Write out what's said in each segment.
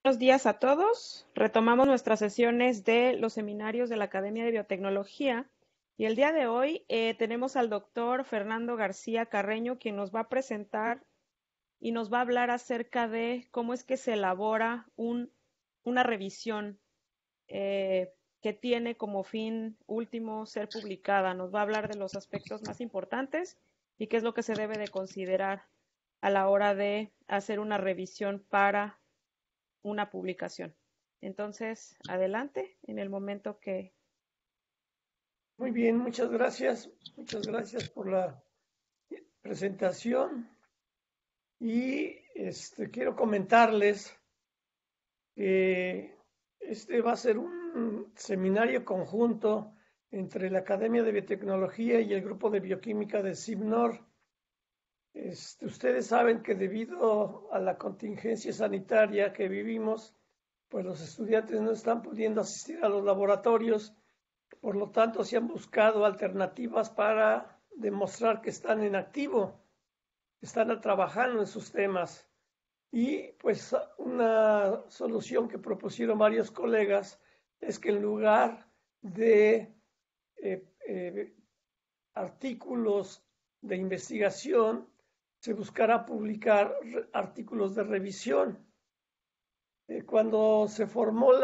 Buenos días a todos. Retomamos nuestras sesiones de los seminarios de la Academia de Biotecnología y el día de hoy tenemos al doctor Fernando García Carreño, quien nos va a presentar y nos va a hablar acerca de cómo es que se elabora una revisión que tiene como fin último ser publicada. Nos va a hablar de los aspectos más importantes y qué es lo que se debe de considerar a la hora de hacer una revisión para una publicación. Entonces, adelante en el momento que... Muy bien, muchas gracias. Muchas gracias por la presentación. Y quiero comentarles que este va a ser un seminario conjunto entre la Academia de Biotecnología y el Grupo de Bioquímica de CIBNOR. Ustedes saben que debido a la contingencia sanitaria que vivimos, pues los estudiantes no están pudiendo asistir a los laboratorios. Por lo tanto, se han buscado alternativas para demostrar que están en activo, están trabajando en sus temas. Y pues una solución que propusieron varios colegas es que en lugar de eh, eh, artículos de investigación, se buscara publicar artículos de revisión. Cuando se formó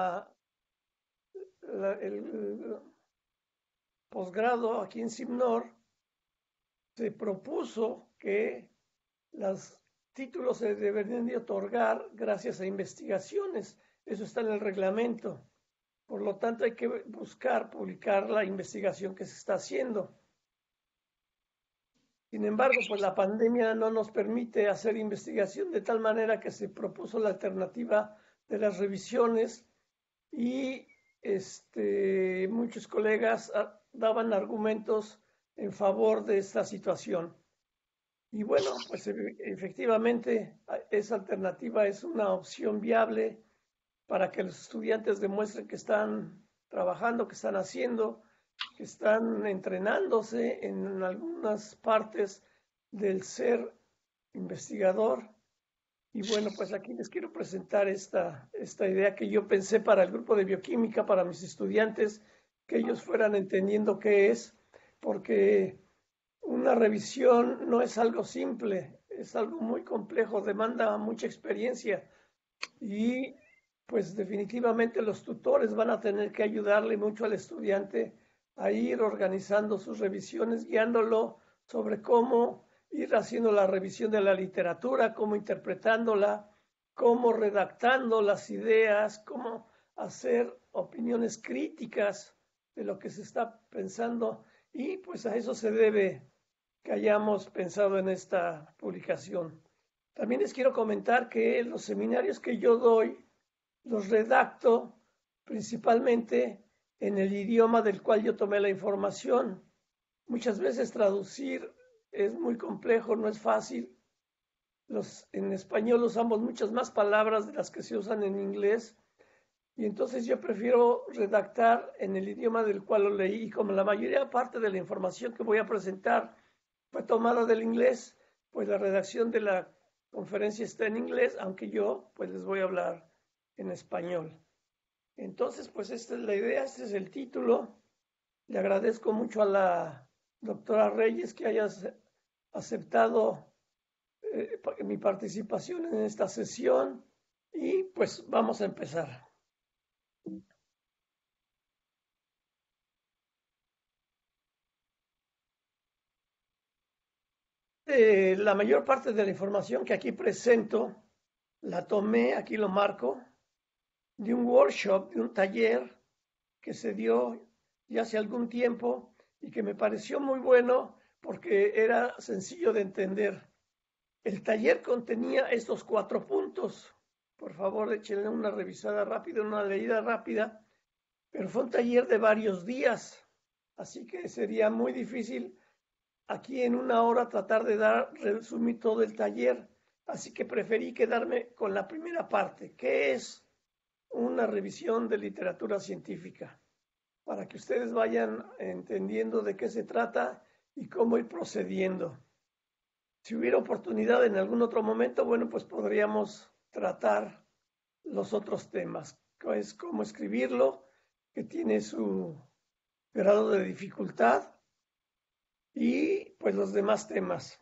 el posgrado aquí en CIBNOR, se propuso que los títulos se deberían de otorgar gracias a investigaciones. Eso está en el reglamento. Por lo tanto, hay que buscar publicar la investigación que se está haciendo. Sin embargo, pues la pandemia no nos permite hacer investigación de tal manera que se propuso la alternativa de las revisiones y muchos colegas daban argumentos en favor de esta situación. Y bueno, pues efectivamente esa alternativa es una opción viable para que los estudiantes demuestren que están trabajando, que están haciendo, que están entrenándose en algunas partes del ser investigador. Y bueno, pues aquí les quiero presentar esta idea que yo pensé para el grupo de bioquímica, para mis estudiantes, que ellos fueran entendiendo qué es, porque una revisión no es algo simple, es algo muy complejo, demanda mucha experiencia y pues definitivamente los tutores van a tener que ayudarle mucho al estudiante a ir organizando sus revisiones, guiándolo sobre cómo ir haciendo la revisión de la literatura, cómo interpretándola, cómo redactando las ideas, cómo hacer opiniones críticas de lo que se está pensando y pues a eso se debe que hayamos pensado en esta publicación. También les quiero comentar que los seminarios que yo doy los redacto principalmente en el idioma del cual yo tomé la información. Muchas veces traducir es muy complejo, no es fácil. En español usamos muchas más palabras de las que se usan en inglés y entonces yo prefiero redactar en el idioma del cual lo leí y como la mayoría parte de la información que voy a presentar fue tomada del inglés, pues la redacción de la conferencia está en inglés, aunque yo pues les voy a hablar en español. Entonces, pues esta es la idea, este es el título. Le agradezco mucho a la doctora Reyes que hayas aceptado mi participación en esta sesión y pues vamos a empezar. La mayor parte de la información que aquí presento la tomé, aquí lo marco, de un workshop, de un taller que se dio ya hace algún tiempo y que me pareció muy bueno porque era sencillo de entender. El taller contenía estos 4 puntos. Por favor, échenle una revisada rápida, una leída rápida, pero fue un taller de varios días, así que sería muy difícil aquí en una hora tratar de resumir todo el taller, así que preferí quedarme con la primera parte, que es una revisión de literatura científica, para que ustedes vayan entendiendo de qué se trata y cómo ir procediendo. Si hubiera oportunidad en algún otro momento, bueno, pues podríamos tratar los otros temas, que es cómo escribirlo, que tiene su grado de dificultad, y pues los demás temas.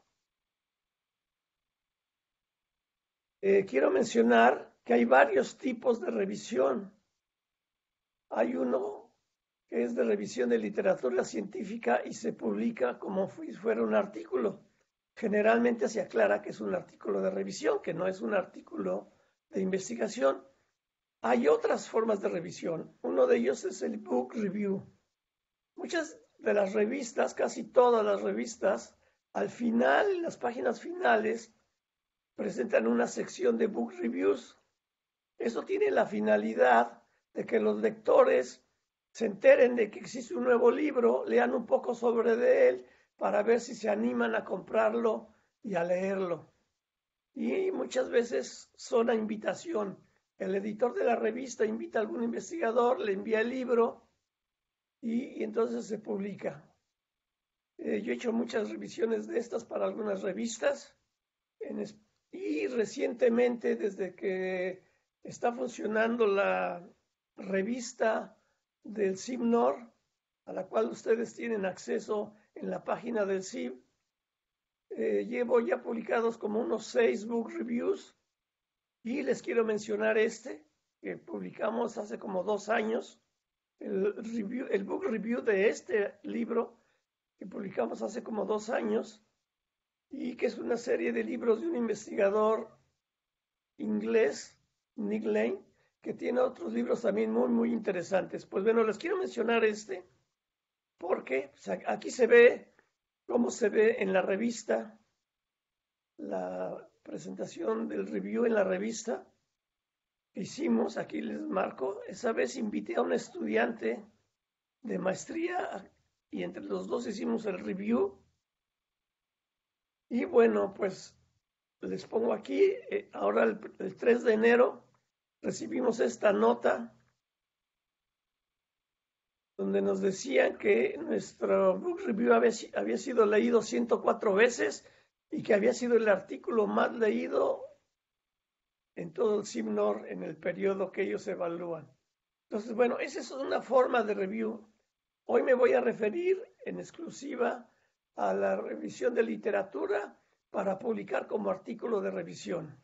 Quiero mencionar que hay varios tipos de revisión. Hay uno que es de revisión de literatura científica y se publica como si fuera un artículo. Generalmente se aclara que es un artículo de revisión, que no es un artículo de investigación. Hay otras formas de revisión. Uno de ellos es el book review. Muchas de las revistas, casi todas las revistas, al final, en las páginas finales, presentan una sección de book reviews. Eso tiene la finalidad de que los lectores se enteren de que existe un nuevo libro, lean un poco sobre él para ver si se animan a comprarlo y a leerlo. Y muchas veces son a invitación. El editor de la revista invita a algún investigador, le envía el libro y entonces se publica. Yo he hecho muchas revisiones de estas para algunas revistas y recientemente, desde que está funcionando la revista del CIBNOR, a la cual ustedes tienen acceso en la página del CIB, llevo ya publicados como unos 6 book reviews y les quiero mencionar que publicamos hace como 2 años, el book review de este libro que publicamos hace como 2 años y que es una serie de libros de un investigador inglés, Nick Lane, que tiene otros libros también muy, muy interesantes. Pues bueno, les quiero mencionar porque aquí se ve cómo se ve en la revista, la presentación del review en la revista que hicimos. Aquí les marco. Esa vez invité a un estudiante de maestría y entre los dos hicimos el review. Y bueno, pues les pongo aquí, ahora el 3 de enero recibimos esta nota donde nos decían que nuestro book review había sido leído 104 veces y que había sido el artículo más leído en todo el CIBNOR en el periodo que ellos evalúan. Entonces, bueno, esa es una forma de review. Hoy me voy a referir en exclusiva a la revisión de literatura para publicar como artículo de revisión.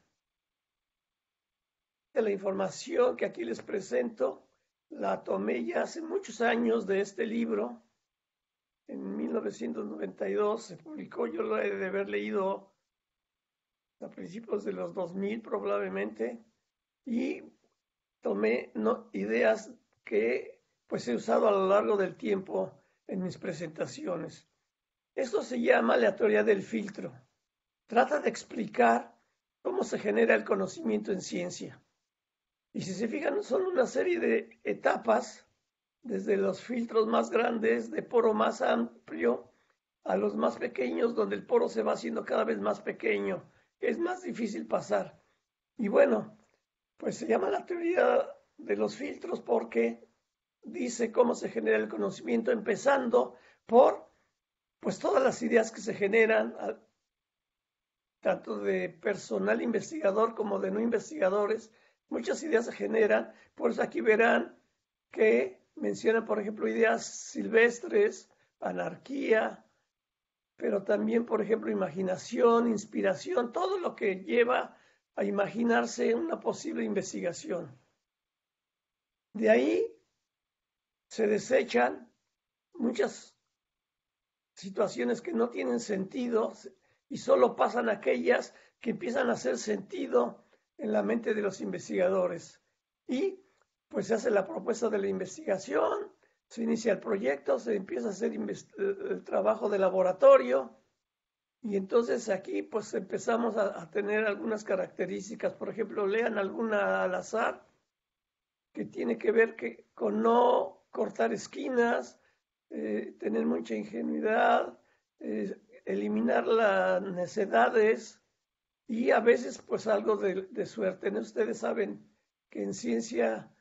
De la información que aquí les presento la tomé ya hace muchos años de este libro. En 1992 se publicó, yo lo he de haber leído a principios de los 2000 probablemente, y tomé ideas que pues he usado a lo largo del tiempo en mis presentaciones. Esto se llama la teoría del filtro. Trata de explicar cómo se genera el conocimiento en ciencia. Y si se fijan, son una serie de etapas, desde los filtros más grandes, de poro más amplio, a los más pequeños, donde el poro se va haciendo cada vez más pequeño. Es más difícil pasar. Y bueno, pues se llama la teoría de los filtros porque dice cómo se genera el conocimiento, empezando por pues todas las ideas que se generan, tanto de personal investigador como de no investigadores. Muchas ideas se generan, por eso aquí verán que mencionan, por ejemplo, ideas silvestres, anarquía, pero también, por ejemplo, imaginación, inspiración, todo lo que lleva a imaginarse una posible investigación. De ahí se desechan muchas situaciones que no tienen sentido y solo pasan aquellas que empiezan a hacer sentido en la mente de los investigadores. Y pues se hace la propuesta de la investigación, se inicia el proyecto, se empieza a hacer el trabajo de laboratorio y entonces aquí pues empezamos a tener algunas características. Por ejemplo, lean alguna al azar que tiene que ver con no cortar esquinas, tener mucha ingenuidad, eliminar las necedades y a veces pues algo de suerte. ¿No? Ustedes saben que en ciencia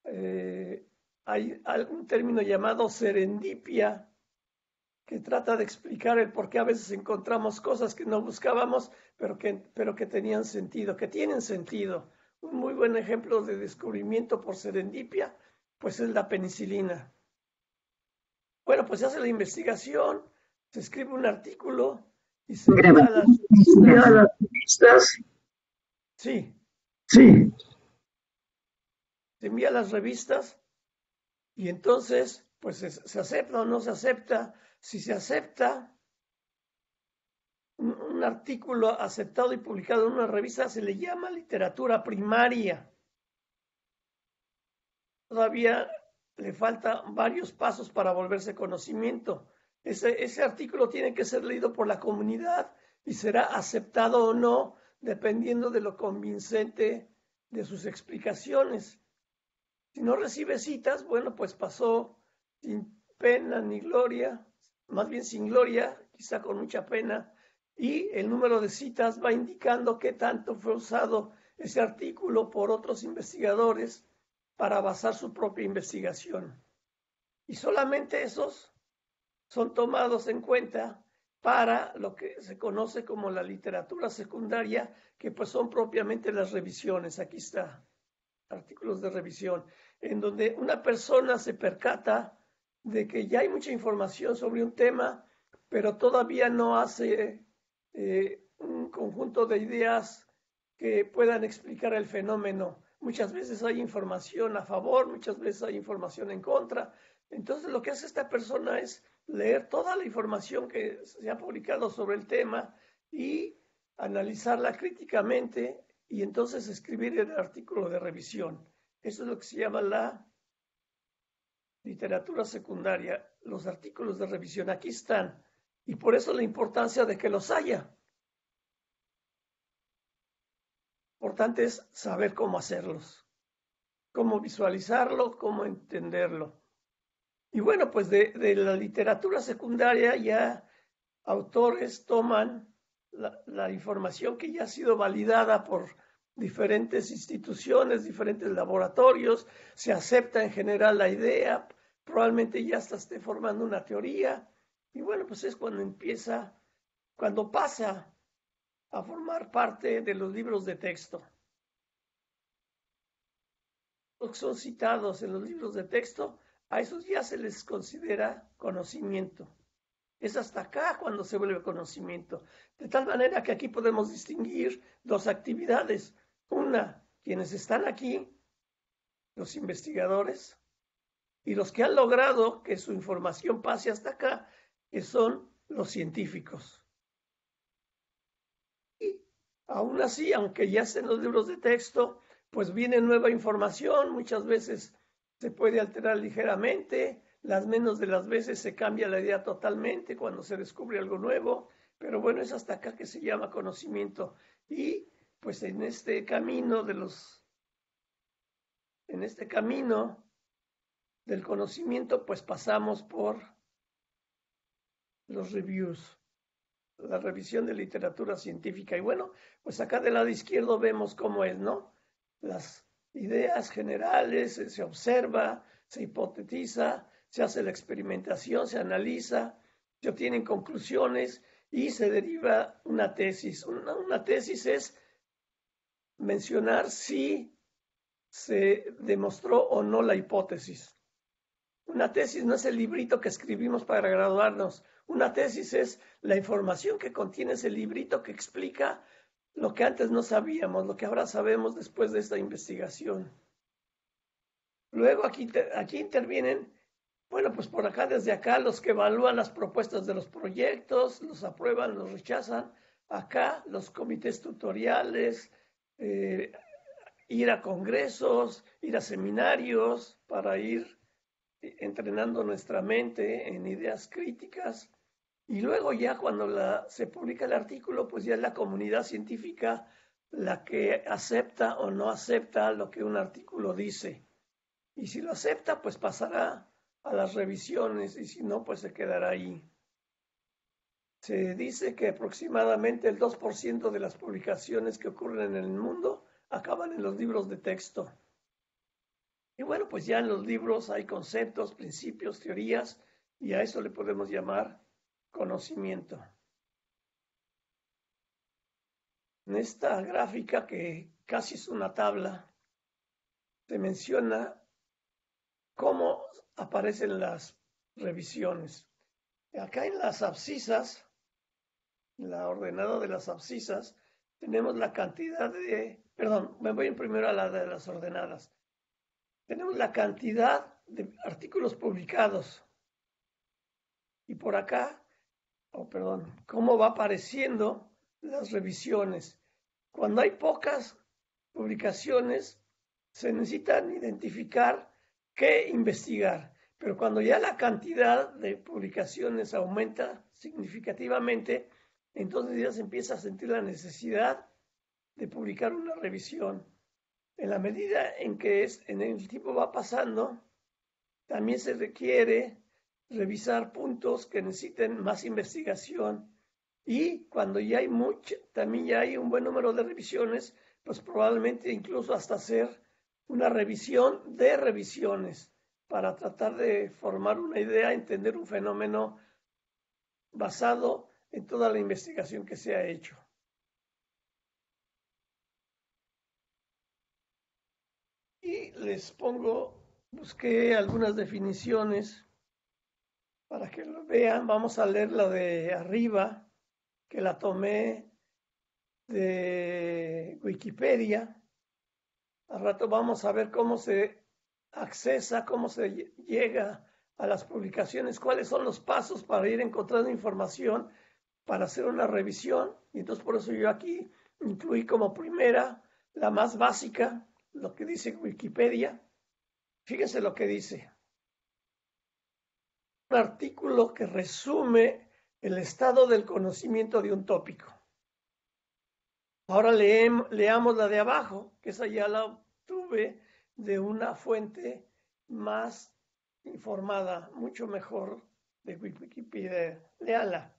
hay un término llamado serendipia que trata de explicar el por qué a veces encontramos cosas que no buscábamos, pero que tenían sentido, que tienen sentido. Un muy buen ejemplo de descubrimiento por serendipia, pues es la penicilina. Bueno, pues se hace la investigación, se escribe un artículo y se envía a las revistas. Sí, Sí, se envía a las revistas y entonces, pues se acepta o no se acepta. Si se acepta, un artículo aceptado y publicado en una revista se le llama literatura primaria. Todavía le faltan varios pasos para volverse conocimiento. Ese artículo tiene que ser leído por la comunidad y será aceptado o no, dependiendo de lo convincente de sus explicaciones. Si no recibe citas, bueno, pues pasó sin pena ni gloria, más bien sin gloria, quizá con mucha pena, y el número de citas va indicando qué tanto fue usado ese artículo por otros investigadores para basar su propia investigación. Y solamente esos son tomados en cuenta para lo que se conoce como la literatura secundaria, que pues son propiamente las revisiones. Aquí está, artículos de revisión, en donde una persona se percata de que ya hay mucha información sobre un tema, pero todavía no hace un conjunto de ideas que puedan explicar el fenómeno. Muchas veces hay información a favor, muchas veces hay información en contra. Entonces lo que hace esta persona es leer toda la información que se ha publicado sobre el tema y analizarla críticamente y entonces escribir el artículo de revisión. Eso es lo que se llama la literatura secundaria, los artículos de revisión. Aquí están. Y por eso la importancia de que los haya. Importante es saber cómo hacerlos, cómo visualizarlo, cómo entenderlo. Y bueno, pues de la literatura secundaria ya autores toman la información que ya ha sido validada por diferentes instituciones, diferentes laboratorios, se acepta en general la idea, probablemente ya hasta esté formando una teoría, y bueno, pues es cuando pasa a formar parte de los libros de texto. Los que son citados en los libros de texto, a esos ya se les considera conocimiento. Es hasta acá cuando se vuelve conocimiento. De tal manera que aquí podemos distinguir dos actividades. Una, quienes están aquí, los investigadores, y los que han logrado que su información pase hasta acá, que son los científicos. Y aún así, aunque ya estén los libros de texto, pues viene nueva información, muchas veces se puede alterar ligeramente, las menos de las veces se cambia la idea totalmente cuando se descubre algo nuevo, pero bueno, es hasta acá que se llama conocimiento. Y pues en este camino del conocimiento, pues pasamos por los reviews, la revisión de literatura científica. Y bueno, pues acá del lado izquierdo vemos cómo es, ¿no? Las ideas generales, se observa, se hipotetiza, se hace la experimentación, se analiza, se obtienen conclusiones y se deriva una tesis. Una tesis es mencionar si se demostró o no la hipótesis. Una tesis no es el librito que escribimos para graduarnos. Una tesis es la información que contiene ese librito que explica lo que antes no sabíamos, lo que ahora sabemos después de esta investigación. Luego aquí intervienen, bueno, pues por acá, desde acá, los que evalúan las propuestas de los proyectos, los aprueban, los rechazan. Acá los comités tutoriales, ir a congresos, ir a seminarios para ir entrenando nuestra mente en ideas críticas. Y luego ya cuando se publica el artículo, pues ya es la comunidad científica la que acepta o no acepta lo que un artículo dice. Y si lo acepta, pues pasará a las revisiones, y si no, pues se quedará ahí. Se dice que aproximadamente el 2% de las publicaciones que ocurren en el mundo acaban en los libros de texto. Y bueno, pues ya en los libros hay conceptos, principios, teorías, y a eso le podemos llamar conocimiento. En esta gráfica que casi es una tabla, se menciona cómo aparecen las revisiones. Acá en las abscisas, la ordenada de las abscisas, tenemos la cantidad me voy primero a la de las ordenadas. Tenemos la cantidad de artículos publicados. Y por acá, cómo va apareciendo las revisiones. Cuando hay pocas publicaciones, se necesitan identificar qué investigar. Pero cuando ya la cantidad de publicaciones aumenta significativamente, entonces ya se empieza a sentir la necesidad de publicar una revisión. En la medida en que en el tiempo va pasando, también se requiere revisar puntos que necesiten más investigación. Y cuando ya hay también ya hay un buen número de revisiones, pues probablemente incluso hasta hacer una revisión de revisiones para tratar de formar una idea, entender un fenómeno basado en toda la investigación que se ha hecho. Y busqué algunas definiciones para que lo vean. Vamos a leer la de arriba, que la tomé de Wikipedia. Al rato vamos a ver cómo se accesa, cómo se llega a las publicaciones, cuáles son los pasos para ir encontrando información para hacer una revisión. Y entonces por eso yo aquí incluí como primera, la más básica, lo que dice Wikipedia. Fíjense lo que dice. Un artículo que resume el estado del conocimiento de un tópico. Ahora leamos la de abajo, que esa ya la obtuve de una fuente más informada, mucho mejor de Wikipedia. Léala.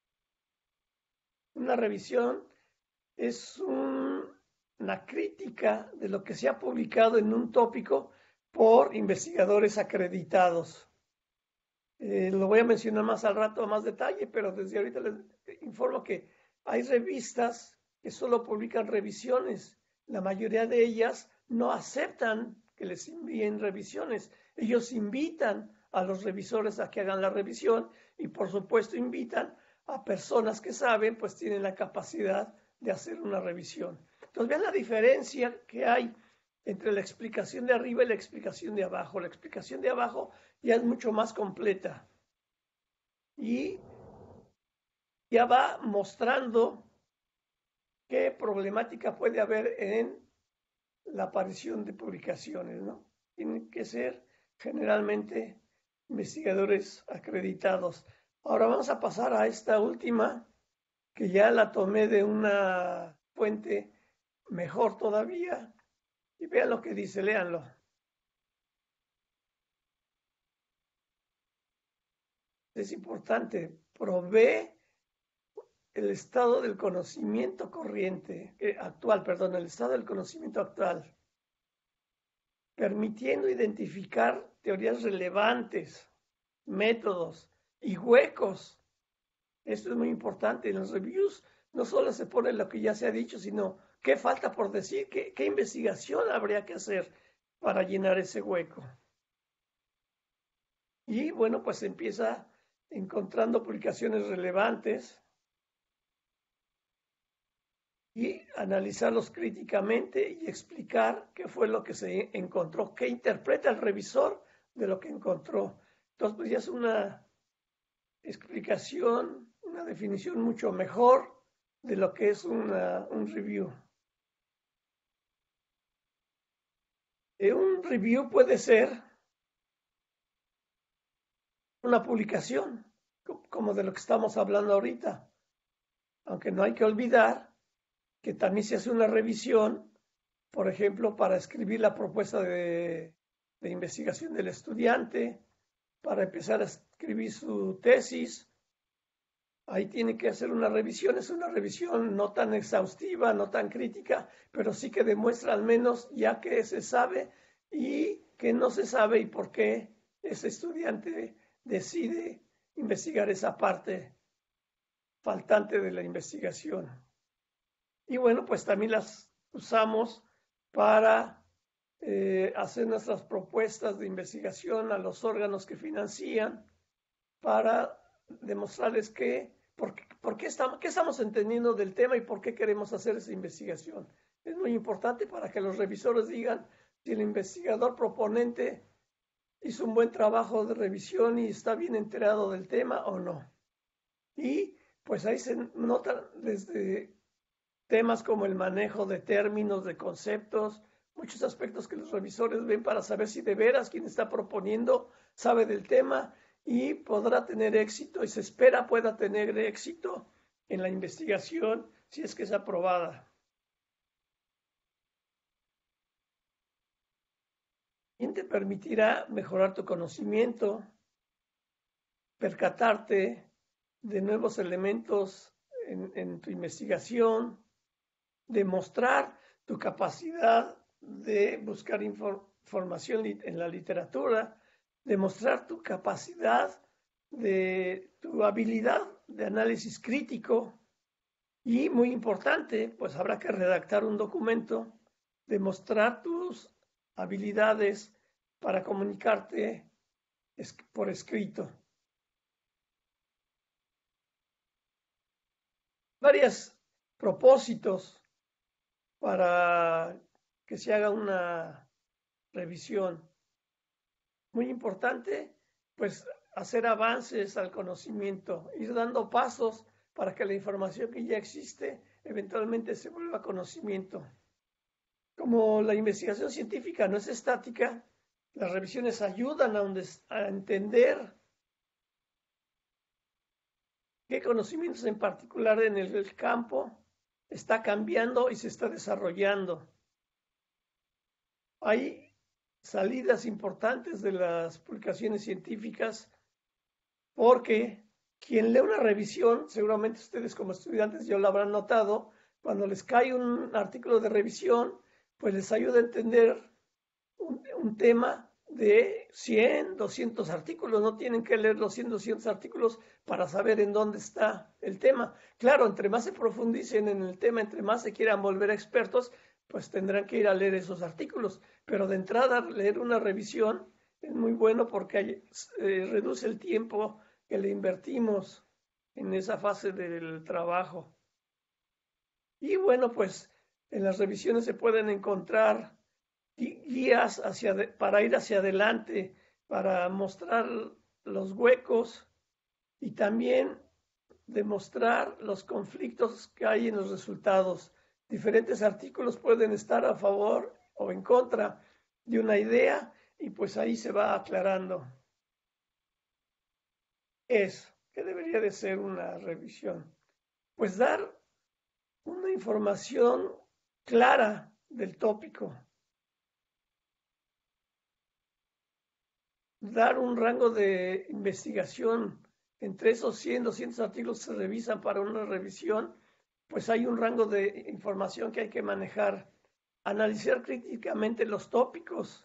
Una revisión es una crítica de lo que se ha publicado en un tópico por investigadores acreditados. Lo voy a mencionar más al rato a más detalle, pero desde ahorita les informo que hay revistas que solo publican revisiones. La mayoría de ellas no aceptan que les envíen revisiones. Ellos invitan a los revisores a que hagan la revisión y por supuesto invitan a personas que saben, pues tienen la capacidad de hacer una revisión. Entonces vean la diferencia que hay entre la explicación de arriba y la explicación de abajo. La explicación de abajo ya es mucho más completa y ya va mostrando qué problemática puede haber en la aparición de publicaciones, ¿no? Tienen que ser generalmente investigadores acreditados. Ahora vamos a pasar a esta última, que ya la tomé de una fuente mejor todavía, y vean lo que dice, léanlo. Es importante, provee el estado del conocimiento el estado del conocimiento actual, permitiendo identificar teorías relevantes, métodos y huecos. Esto es muy importante. En los reviews no solo se pone lo que ya se ha dicho, sino qué falta por decir, qué investigación habría que hacer para llenar ese hueco. Y bueno, pues empieza encontrando publicaciones relevantes y analizarlos críticamente y explicar qué fue lo que se encontró, qué interpreta el revisor de lo que encontró. Entonces, pues ya es una explicación, una definición mucho mejor de lo que es un review. Un review puede ser una publicación, como de lo que estamos hablando ahorita, aunque no hay que olvidar que también se hace una revisión, por ejemplo, para escribir la propuesta de investigación del estudiante, para empezar a escribir su tesis. Ahí tiene que hacer una revisión. Es una revisión no tan exhaustiva, no tan crítica, pero sí que demuestra al menos ya que se sabe y que no se sabe y por qué ese estudiante decide investigar esa parte faltante de la investigación. Y bueno, pues también las usamos para hacer nuestras propuestas de investigación a los órganos que financian, para demostrarles qué estamos entendiendo del tema y por qué queremos hacer esa investigación. Es muy importante para que los revisores digan si el investigador proponente hizo un buen trabajo de revisión y está bien enterado del tema o no. Y pues ahí se notan desde temas como el manejo de términos, de conceptos, muchos aspectos que los revisores ven para saber si de veras quien está proponiendo sabe del tema y podrá tener éxito y se espera pueda tener éxito en la investigación si es que es aprobada. También te permitirá mejorar tu conocimiento, percatarte de nuevos elementos en tu investigación, demostrar tu capacidad de buscar información en la literatura, demostrar tu capacidad de tu habilidad de análisis crítico y, muy importante, pues habrá que redactar un documento, demostrar tus habilidades para comunicarte por escrito. Varios propósitos para que se haga una revisión. Muy importante, pues hacer avances al conocimiento, ir dando pasos para que la información que ya existe eventualmente se vuelva conocimiento. Como la investigación científica no es estática, las revisiones ayudan a entender qué conocimientos en particular en el campo está cambiando y se está desarrollando. Hay salidas importantes de las publicaciones científicas porque quien lee una revisión, seguramente ustedes como estudiantes ya lo habrán notado, cuando les cae un artículo de revisión, pues les ayuda a entender un tema de 100, 200 artículos. No tienen que leer los 100, 200 artículos para saber en dónde está el tema. Claro, entre más se profundicen en el tema, entre más se quieran volver expertos, pues tendrán que ir a leer esos artículos. Pero de entrada, leer una revisión es muy bueno porque reduce el tiempo que le invertimos en esa fase del trabajo. Y bueno, pues en las revisiones se pueden encontrar guías para ir hacia adelante, para mostrar los huecos y también demostrar los conflictos que hay en los resultados. Diferentes artículos pueden estar a favor o en contra de una idea y pues ahí se va aclarando. ¿Qué debería de ser una revisión? Pues dar una información clara del tópico, dar un rango de investigación. Entre esos 100, 200 artículos que se revisan para una revisión, pues hay un rango de información que hay que manejar. Analizar críticamente los tópicos.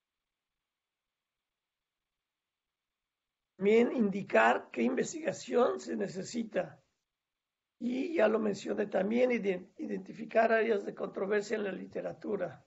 También indicar qué investigación se necesita. Y ya lo mencioné también, identificar áreas de controversia en la literatura.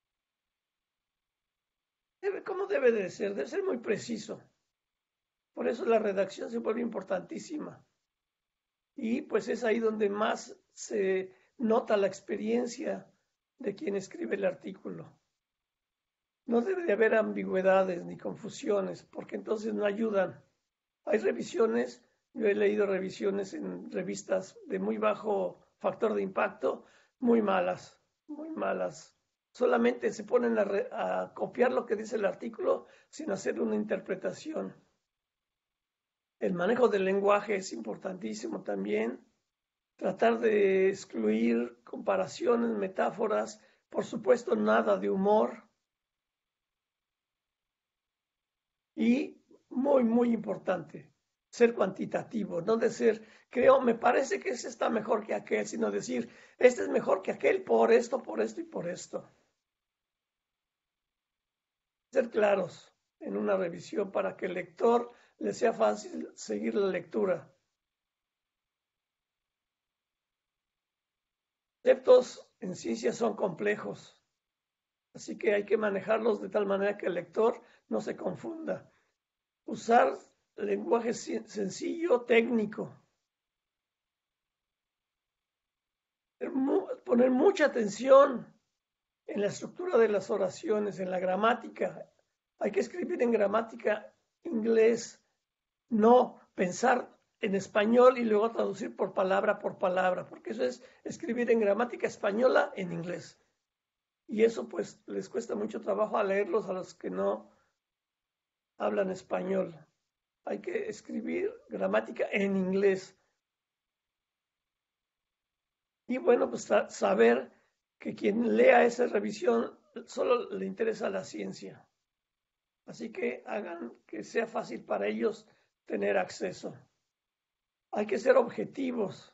¿Cómo debe de ser? Debe ser muy preciso. Por eso la redacción se vuelve importantísima. Y pues es ahí donde más se nota la experiencia de quien escribe el artículo. No debe de haber ambigüedades ni confusiones, porque entonces no ayudan. Hay revisiones, yo he leído revisiones en revistas de muy bajo factor de impacto, muy malas, muy malas. Solamente se ponen a copiar lo que dice el artículo sin hacer una interpretación. El manejo del lenguaje es importantísimo también. Tratar de excluir comparaciones, metáforas, por supuesto nada de humor. Y muy, muy importante, ser cuantitativo, no decir, me parece que ese está mejor que aquel, sino decir, este es mejor que aquel por esto y por esto. Ser claros en una revisión para que el lector le sea fácil seguir la lectura. Conceptos en ciencia son complejos. Así que hay que manejarlos de tal manera que el lector no se confunda. Usar lenguaje sencillo, técnico. Poner mucha atención en la estructura de las oraciones, en la gramática. Hay que escribir en gramática inglés, no pensar en español y luego traducir por palabra, porque eso es escribir en gramática española en inglés. Y eso pues les cuesta mucho trabajo a leerlos a los que no hablan español. Hay que escribir gramática en inglés. Y bueno, pues saber que quien lea esa revisión solo le interesa la ciencia. Así que hagan que sea fácil para ellos tener acceso. Hay que ser objetivos.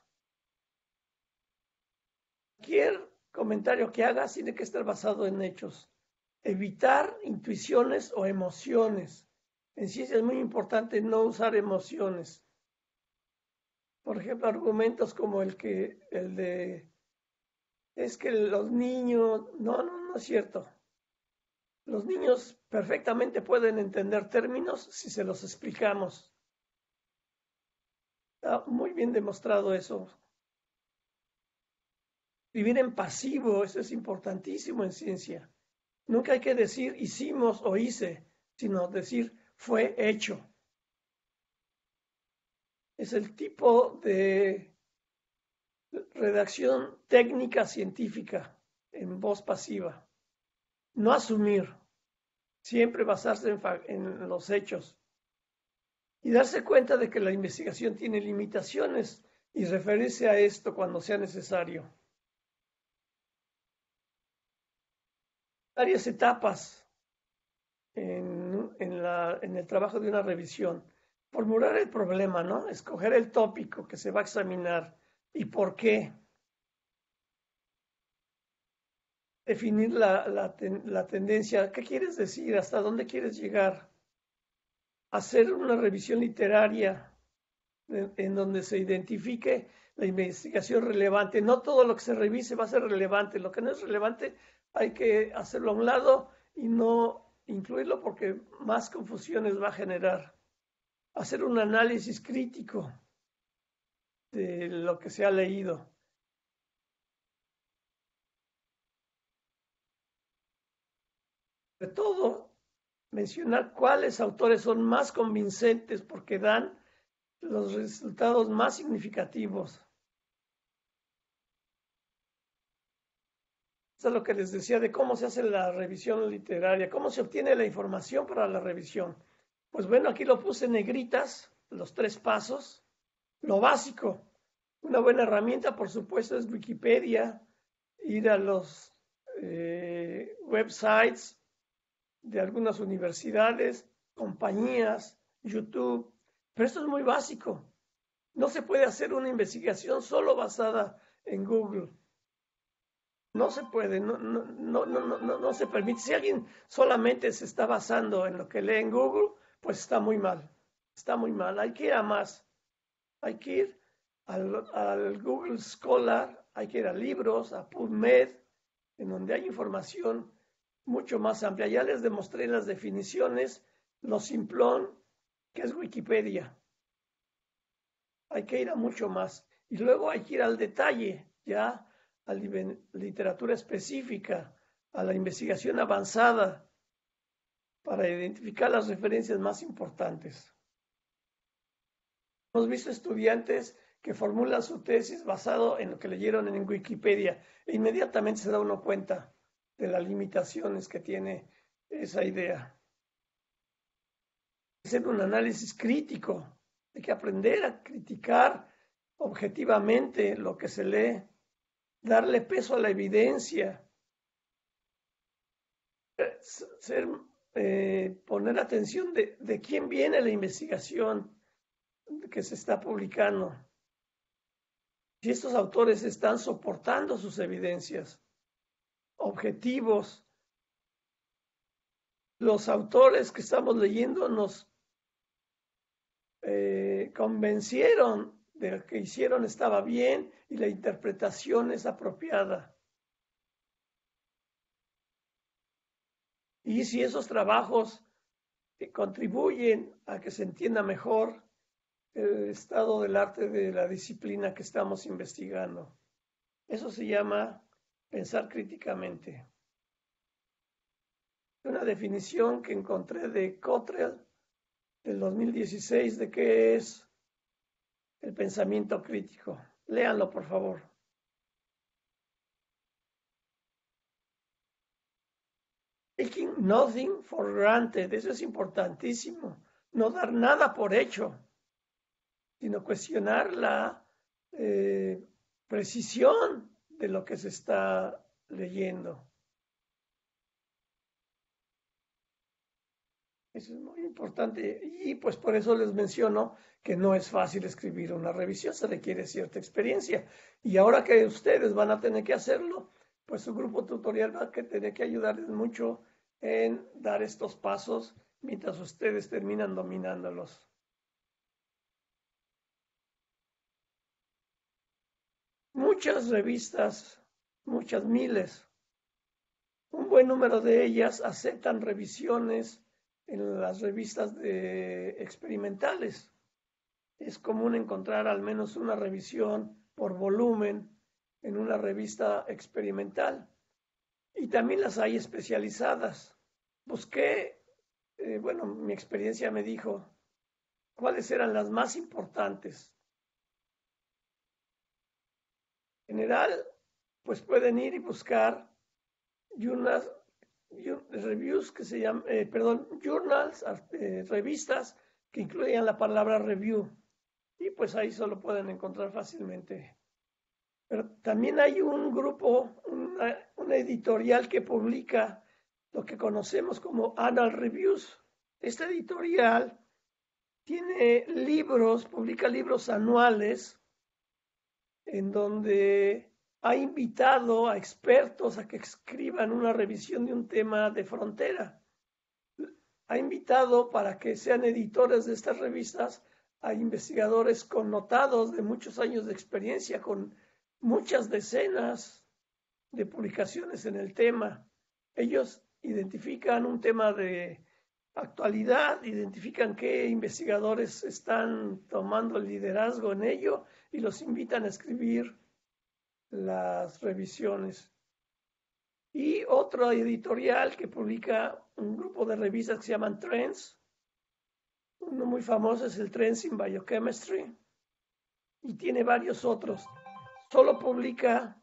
Cualquier comentario que hagas tiene que estar basado en hechos. Evitar intuiciones o emociones. En ciencia es muy importante no usar emociones. Por ejemplo, argumentos como el de es que los niños, no es cierto. Los niños perfectamente pueden entender términos si se los explicamos. Está muy bien demostrado eso. Vivir en pasivo, eso es importantísimo en ciencia. Nunca hay que decir hicimos o hice, sino decir fue hecho. Es el tipo de redacción técnica científica en voz pasiva. No asumir, siempre basarse en los hechos y darse cuenta de que la investigación tiene limitaciones y referirse a esto cuando sea necesario. Varias etapas en el trabajo de una revisión. Formular el problema, ¿no? Escoger el tópico que se va a examinar y por qué. Definir la tendencia. ¿Qué quieres decir? ¿Hasta dónde quieres llegar? Hacer una revisión literaria en donde se identifique la investigación relevante. No todo lo que se revise va a ser relevante. Lo que no es relevante hay que hacerlo a un lado y no incluirlo porque más confusiones va a generar. Hacer un análisis crítico de lo que se ha leído. Sobre todo, mencionar cuáles autores son más convincentes porque dan los resultados más significativos. Eso es lo que les decía de cómo se hace la revisión literaria, cómo se obtiene la información para la revisión. Pues bueno, aquí lo puse en negritas, los 3 pasos. Lo básico, una buena herramienta, por supuesto, es Wikipedia, ir a los websites de algunas universidades, compañías, YouTube, pero esto es muy básico. No se puede hacer una investigación solo basada en Google. No se puede, no se permite. Si alguien solamente se está basando en lo que lee en Google, pues está muy mal. Está muy mal. Hay que ir a más. Hay que ir al Google Scholar, hay que ir a libros, a PubMed, en donde hay información mucho más amplia. Ya les demostré las definiciones, lo simplón que es Wikipedia. Hay que ir a mucho más. Y luego hay que ir al detalle, ya a literatura específica, a la investigación avanzada, para identificar las referencias más importantes. Hemos visto estudiantes que formulan su tesis basado en lo que leyeron en Wikipedia e inmediatamente se da uno cuenta de las limitaciones que tiene esa idea. Hacer un análisis crítico, hay que aprender a criticar objetivamente lo que se lee, darle peso a la evidencia, poner atención de quién viene la investigación que se está publicando. Si estos autores están soportando sus evidencias, objetivos, los autores que estamos leyendo nos convencieron de lo que hicieron estaba bien y la interpretación es apropiada. y si esos trabajos contribuyen a que se entienda mejor el estado del arte de la disciplina que estamos investigando. Eso se llama pensar críticamente. Una definición que encontré de Cottrell del 2016 de qué es el pensamiento crítico. Léanlo, por favor. Taking nothing for granted, eso es importantísimo. No dar nada por hecho, sino cuestionar la precisión de lo que se está leyendo. Eso es muy importante y pues por eso les menciono que no es fácil escribir una revisión, se requiere cierta experiencia. Y ahora que ustedes van a tener que hacerlo, pues su grupo tutorial va a tener que ayudarles mucho en dar estos pasos mientras ustedes terminan dominándolos. Muchas revistas, muchas miles, un buen número de ellas aceptan revisiones en las revistas experimentales. Es común encontrar al menos una revisión por volumen en una revista experimental. Y también las hay especializadas. Busqué, mi experiencia me dijo cuáles eran las más importantes. En general, pues pueden ir y buscar unas reviews que se llaman, journals, revistas que incluyan la palabra review. Y pues ahí solo pueden encontrar fácilmente. Pero también hay un grupo, una editorial que publica lo que conocemos como Annual Reviews. Esta editorial tiene libros, publica libros anuales en donde ha invitado a expertos a que escriban una revisión de un tema de frontera. Ha invitado para que sean editores de estas revistas a investigadores connotados de muchos años de experiencia, con muchas decenas de publicaciones en el tema. Ellos identifican un tema de actualidad, identifican qué investigadores están tomando el liderazgo en ello y los invitan a escribir las revisiones. Y otro editorial que publica un grupo de revistas que se llaman Trends. Uno muy famoso es el Trends in Biochemistry y tiene varios otros. Solo publica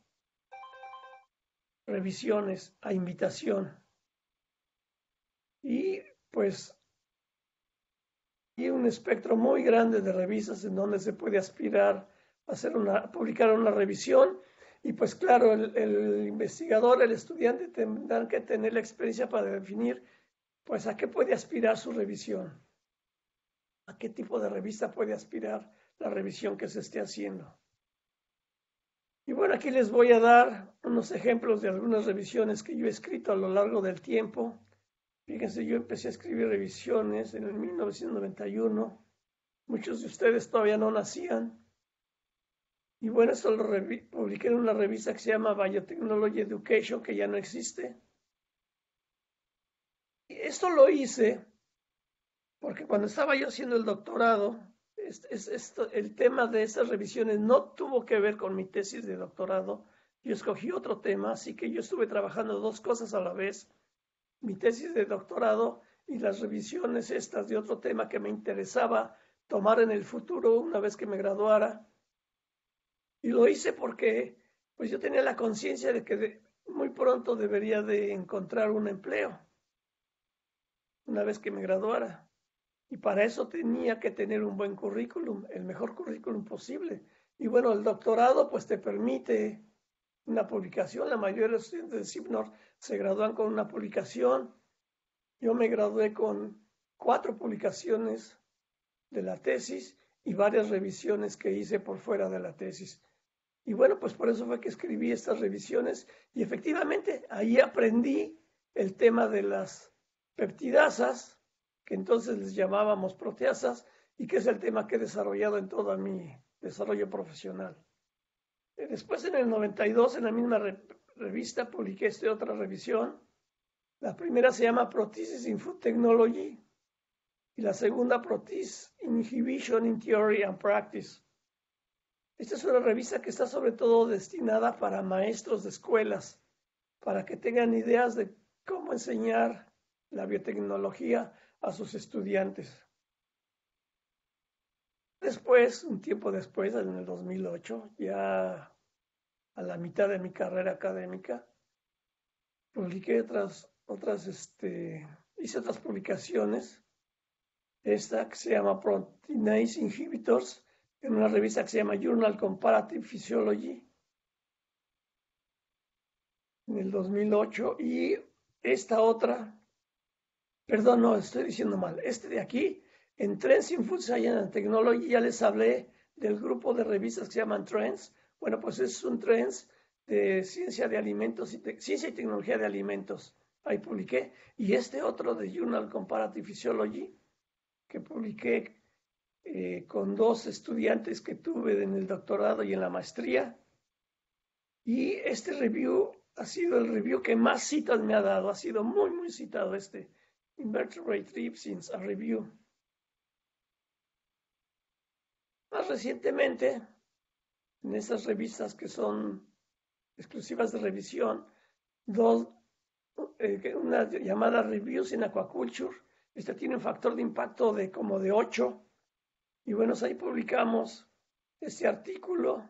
revisiones a invitación. Y pues hay un espectro muy grande de revistas en donde se puede aspirar a publicar una revisión. Y pues claro, el investigador, el estudiante tendrán que tener la experiencia para definir pues a qué puede aspirar su revisión, a qué tipo de revista puede aspirar la revisión que se esté haciendo. Y bueno, aquí les voy a dar unos ejemplos de algunas revisiones que yo he escrito a lo largo del tiempo. Fíjense, yo empecé a escribir revisiones en el 1991. Muchos de ustedes todavía no nacían. Y bueno, esto lo publiqué en una revista que se llama Biotechnology Education, que ya no existe. Y esto lo hice porque cuando estaba yo haciendo el doctorado, el tema de estas revisiones no tuvo que ver con mi tesis de doctorado. Yo escogí otro tema, así que yo estuve trabajando dos cosas a la vez. Mi tesis de doctorado y las revisiones estas de otro tema que me interesaba tomar en el futuro una vez que me graduara. Y lo hice porque pues yo tenía la conciencia de que muy pronto debería de encontrar un empleo una vez que me graduara. Y para eso tenía que tener un buen currículum, el mejor currículum posible. Y bueno, el doctorado pues te permite una publicación. La mayoría de los estudiantes de CIPNOR se gradúan con una publicación. Yo me gradué con 4 publicaciones de la tesis y varias revisiones que hice por fuera de la tesis. Y bueno, pues por eso fue que escribí estas revisiones y efectivamente ahí aprendí el tema de las peptidasas, que entonces les llamábamos proteasas, y que es el tema que he desarrollado en todo mi desarrollo profesional. Después en el 92, en la misma revista, publiqué otra revisión, La primera se llama Prothesis in Food Technology y la segunda Prothesis Inhibition in Theory and Practice. Esta es una revista que está sobre todo destinada para maestros de escuelas, para que tengan ideas de cómo enseñar la biotecnología a sus estudiantes. Después, un tiempo después, en el 2008, ya a la mitad de mi carrera académica, publiqué hice otras publicaciones. Esta que se llama Proteinase Inhibitors, en una revista que se llama Journal Comparative Physiology, en el 2008, y esta otra, perdón, no, estoy diciendo mal, de aquí, en Trends in Food Science and Technology, ya les hablé del grupo de revistas que se llaman Trends. Bueno, pues es un Trends de ciencia de alimentos ciencia y tecnología de alimentos. Ahí publiqué. Y este otro de Journal Comparative Physiology, que publiqué con 2 estudiantes que tuve en el doctorado y en la maestría. Y este review ha sido el review que más citas me ha dado. Ha sido muy, muy citado este Invertebrate Trypsins, a review. Más recientemente, en estas revistas que son exclusivas de revisión, una llamada Reviews in Aquaculture. Esta tiene un factor de impacto de como de 8. Y bueno, ahí publicamos este artículo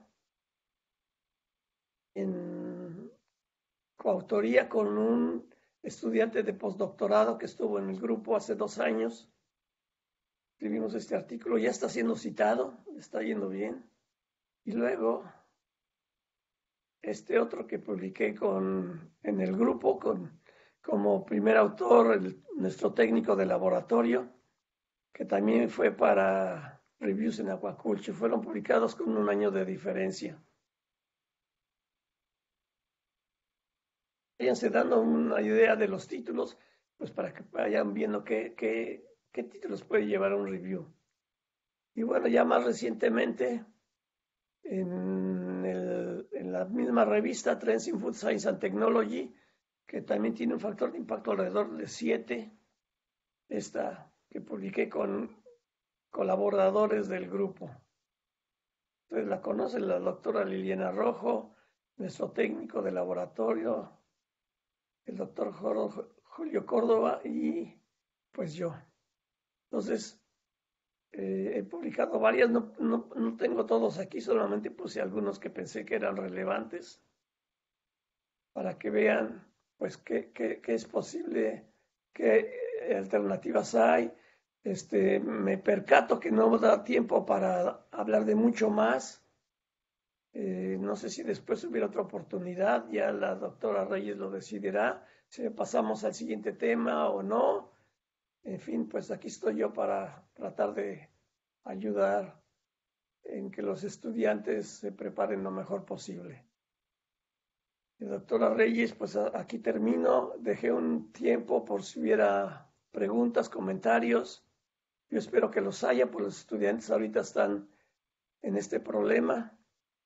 en coautoría con un estudiante de postdoctorado que estuvo en el grupo hace 2 años. Escribimos este artículo, ya está siendo citado, está yendo bien. Y luego, este otro que publiqué en el grupo como primer autor, nuestro técnico de laboratorio, que también fue para Reviews in Aquaculture, fueron publicados con 1 año de diferencia. Váyanse dando una idea de los títulos, pues para que vayan viendo qué títulos puede llevar un review. Y bueno, ya más recientemente, en la misma revista Trends in Food Science and Technology, que también tiene un factor de impacto alrededor de 7, esta que publiqué con colaboradores del grupo. Ustedes la conocen, la doctora Liliana Rojo, nuestro técnico de laboratorio, el doctor Julio Córdoba y pues yo. Entonces, he publicado varias, no tengo todos aquí, solamente puse algunos que pensé que eran relevantes para que vean pues qué es posible, qué alternativas hay. Me percato que no da tiempo para hablar de mucho más. No sé si después hubiera otra oportunidad, ya la doctora Reyes lo decidirá, si pasamos al siguiente tema o no. En fin, pues aquí estoy yo para tratar de ayudar en que los estudiantes se preparen lo mejor posible. Doctora Reyes, pues aquí termino. Dejé un tiempo por si hubiera preguntas, comentarios. Yo espero que los haya, pues los estudiantes ahorita están en este problema.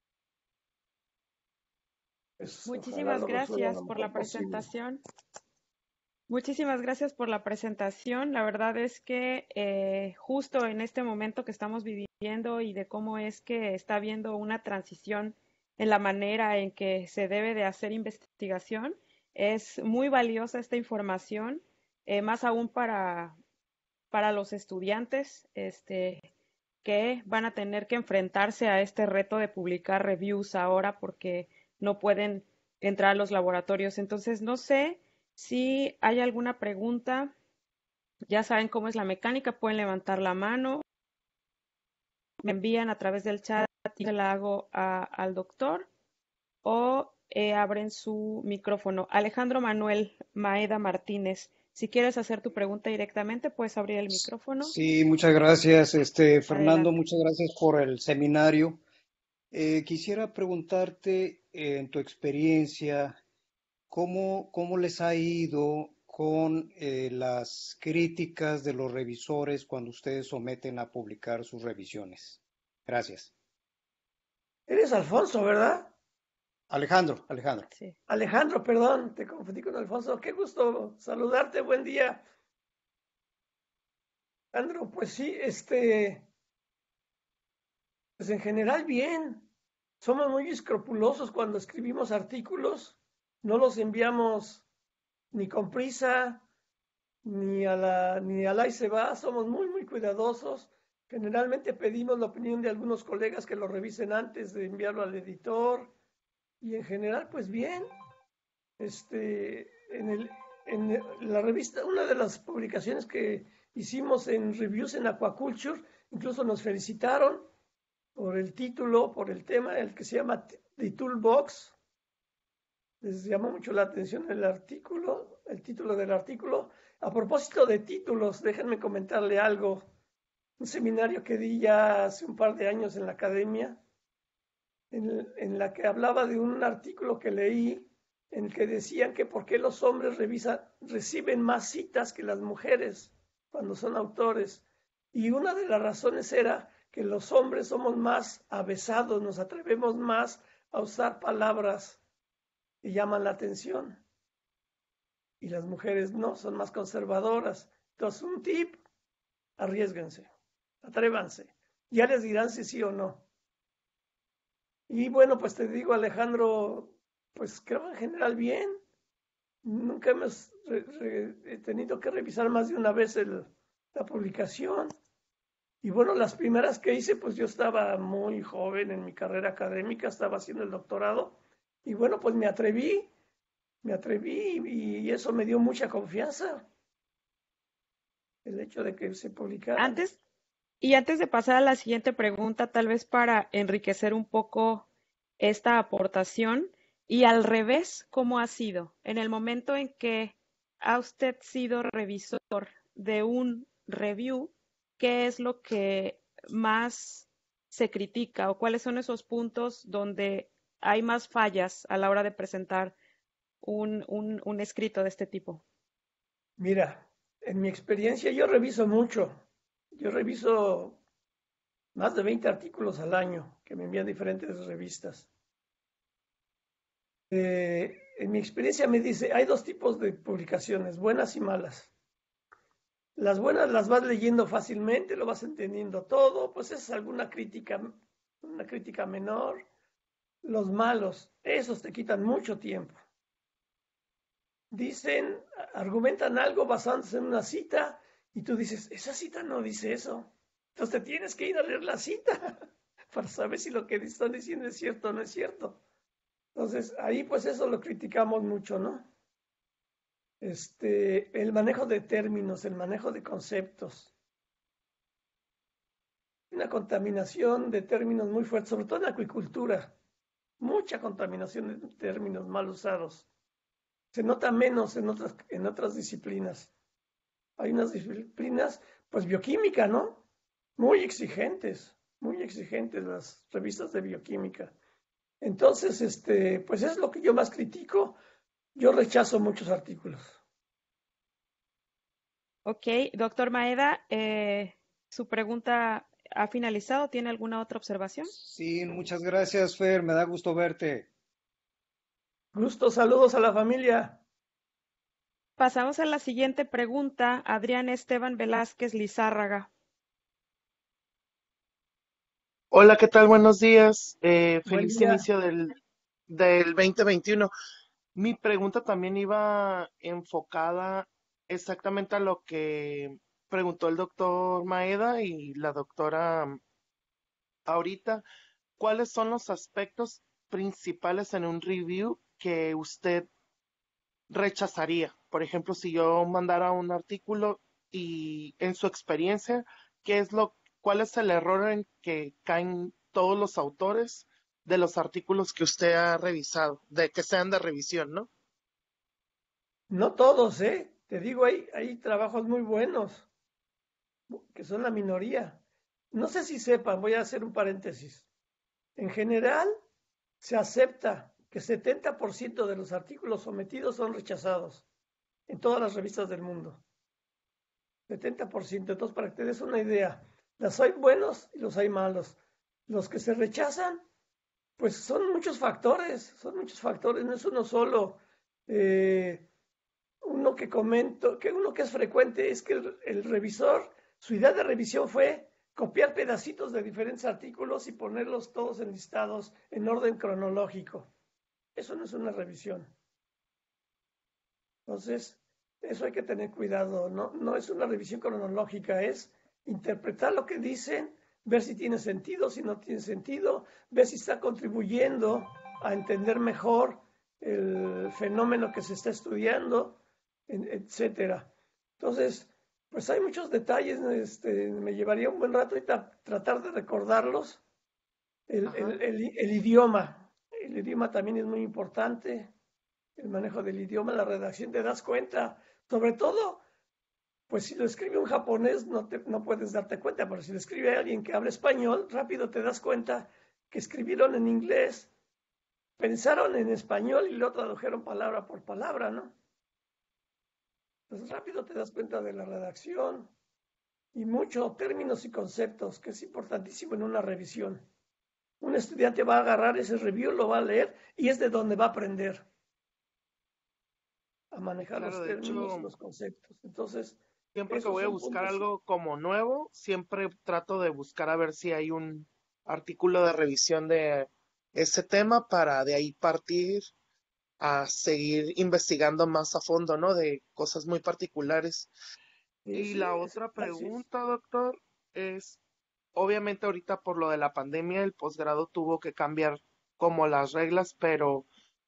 Pues, Muchísimas gracias por la presentación. Muchísimas gracias por la presentación. La verdad es que justo en este momento que estamos viviendo y de cómo es que está habiendo una transición en la manera en que se debe de hacer investigación, es muy valiosa esta información, más aún para los estudiantes, que van a tener que enfrentarse a este reto de publicar reviews ahora porque no pueden entrar a los laboratorios. Entonces, no sé si hay alguna pregunta. Ya saben cómo es la mecánica, pueden levantar la mano, me envían a través del chat y se la hago al doctor o abren su micrófono. Alejandro Manuel Maeda Martínez, si quieres hacer tu pregunta directamente, puedes abrir el micrófono. Sí, muchas gracias, Fernando, Adelante. muchas gracias por el seminario. Quisiera preguntarte, en tu experiencia, ¿cómo les ha ido con las críticas de los revisores cuando ustedes someten a publicar sus revisiones? Gracias. Eres Alfonso, ¿verdad? Alejandro, Alejandro. Sí. Alejandro, perdón, te confundí con Alfonso. Qué gusto saludarte, buen día. Alejandro, pues sí, pues en general bien. Somos muy escrupulosos cuando escribimos artículos. No los enviamos ni con prisa, ni a la y se va. Somos muy cuidadosos. Generalmente pedimos la opinión de algunos colegas que lo revisen antes de enviarlo al editor. Y en general, pues bien. En la revista, una de las publicaciones que hicimos en Reviews en Aquaculture, incluso nos felicitaron por el título, por el tema, el que se llama The Toolbox. Les llamó mucho la atención el artículo, el título del artículo. A propósito de títulos, déjenme comentarle algo. Un seminario que di ya hace un par de años en la academia, en la que hablaba de un artículo que leí en el que decían que por qué los hombres reciben más citas que las mujeres cuando son autores. Y una de las razones era que los hombres somos más avesados, nos atrevemos más a usar palabras que llaman la atención. Y las mujeres no, son más conservadoras. Entonces, un tip, arriésguense, atrévanse. Ya les dirán si sí o no. Y bueno, pues te digo, Alejandro, pues creo en general bien. Nunca hemos tenido que revisar más de una vez la publicación. Y bueno, las primeras que hice, pues yo estaba muy joven en mi carrera académica, estaba haciendo el doctorado. Y bueno, pues me atreví y eso me dio mucha confianza. El hecho de que se publicara. Antes antes de pasar a la siguiente pregunta, tal vez para enriquecer un poco esta aportación, y al revés, ¿cómo ha sido? En el momento en que ha usted sido revisor de un review, ¿qué es lo que más se critica o cuáles son esos puntos donde hay más fallas a la hora de presentar un escrito de este tipo? Mira, en mi experiencia yo reviso mucho. Yo reviso más de 20 artículos al año que me envían diferentes revistas. En mi experiencia me dice, hay dos tipos de publicaciones, buenas y malas. Las buenas las vas leyendo fácilmente, lo vas entendiendo todo, pues es alguna crítica, una crítica menor. Los malos, esos te quitan mucho tiempo. Dicen, argumentan algo basándose en una cita y tú dices, esa cita no dice eso. Entonces te tienes que ir a leer la cita para saber si lo que están diciendo es cierto o no es cierto. Entonces ahí pues eso lo criticamos mucho, ¿no? El manejo de términos, el manejo de conceptos. Una contaminación de términos muy fuerte, sobre todo en la acuicultura. Mucha contaminación de términos mal usados. Se nota menos en otras disciplinas. Hay unas disciplinas, pues bioquímica, ¿no? Muy exigentes las revistas de bioquímica. Entonces, pues es lo que yo más critico. Yo rechazo muchos artículos. Ok, doctor Maeda, su pregunta ha finalizado. ¿Tiene alguna otra observación? Sí, muchas gracias, Fer. Me da gusto verte. Gusto, saludos a la familia. Pasamos a la siguiente pregunta. Adrián Esteban Velázquez Lizárraga. Hola, ¿qué tal? Buenos días. Buen Feliz día. inicio del 2021. Mi pregunta también iba enfocada exactamente a lo que preguntó el doctor Maeda y la doctora ahorita. ¿Cuáles son los aspectos principales en un review que usted rechazaría? Por ejemplo, si yo mandara un artículo y en su experiencia, ¿cuál es el error en que caen todos los autores de los artículos que usted ha revisado, de que sean de revisión, ¿no? No todos, ¿eh? Te digo, hay trabajos muy buenos, que son la minoría. No sé si sepan, voy a hacer un paréntesis. En general, se acepta que 70% de los artículos sometidos son rechazados en todas las revistas del mundo. 70%. Entonces, para que te des una idea, los hay buenos y los hay malos. Los que se rechazan Pues son muchos factores, no es uno solo. Uno que comento, que uno que es frecuente es que el revisor, su idea de revisión fue copiar pedacitos de diferentes artículos y ponerlos todos enlistados en orden cronológico. Eso no es una revisión. Entonces, eso hay que tener cuidado. No es una revisión cronológica, es interpretar lo que dicen, ver si tiene sentido, si no tiene sentido, ver si está contribuyendo a entender mejor el fenómeno que se está estudiando, etcétera. Entonces, pues hay muchos detalles, me llevaría un buen rato ahorita tratar de recordarlos. El idioma, el idioma también es muy importante, el manejo del idioma, la redacción, te das cuenta, sobre todo, pues si lo escribe un japonés no puedes darte cuenta, pero si lo escribe alguien que habla español, rápido te das cuenta que escribieron en inglés, pensaron en español y lo tradujeron palabra por palabra, ¿no? Entonces rápido te das cuenta de la redacción y muchos términos y conceptos, que es importantísimo en una revisión. Un estudiante va a agarrar ese review, lo va a leer y es de donde va a aprender a manejar Claro, los de términos y hecho, los conceptos. Entonces, siempre que esos voy a son buscar puntos. algo como nuevo, siempre trato de buscar a ver si hay un artículo de revisión de ese tema para de ahí partir a seguir investigando más a fondo, ¿no? De cosas muy particulares. Sí, Y sí, la otra así es. pregunta, doctor, es, obviamente ahorita por lo de la pandemia, el posgrado tuvo que cambiar como las reglas, pero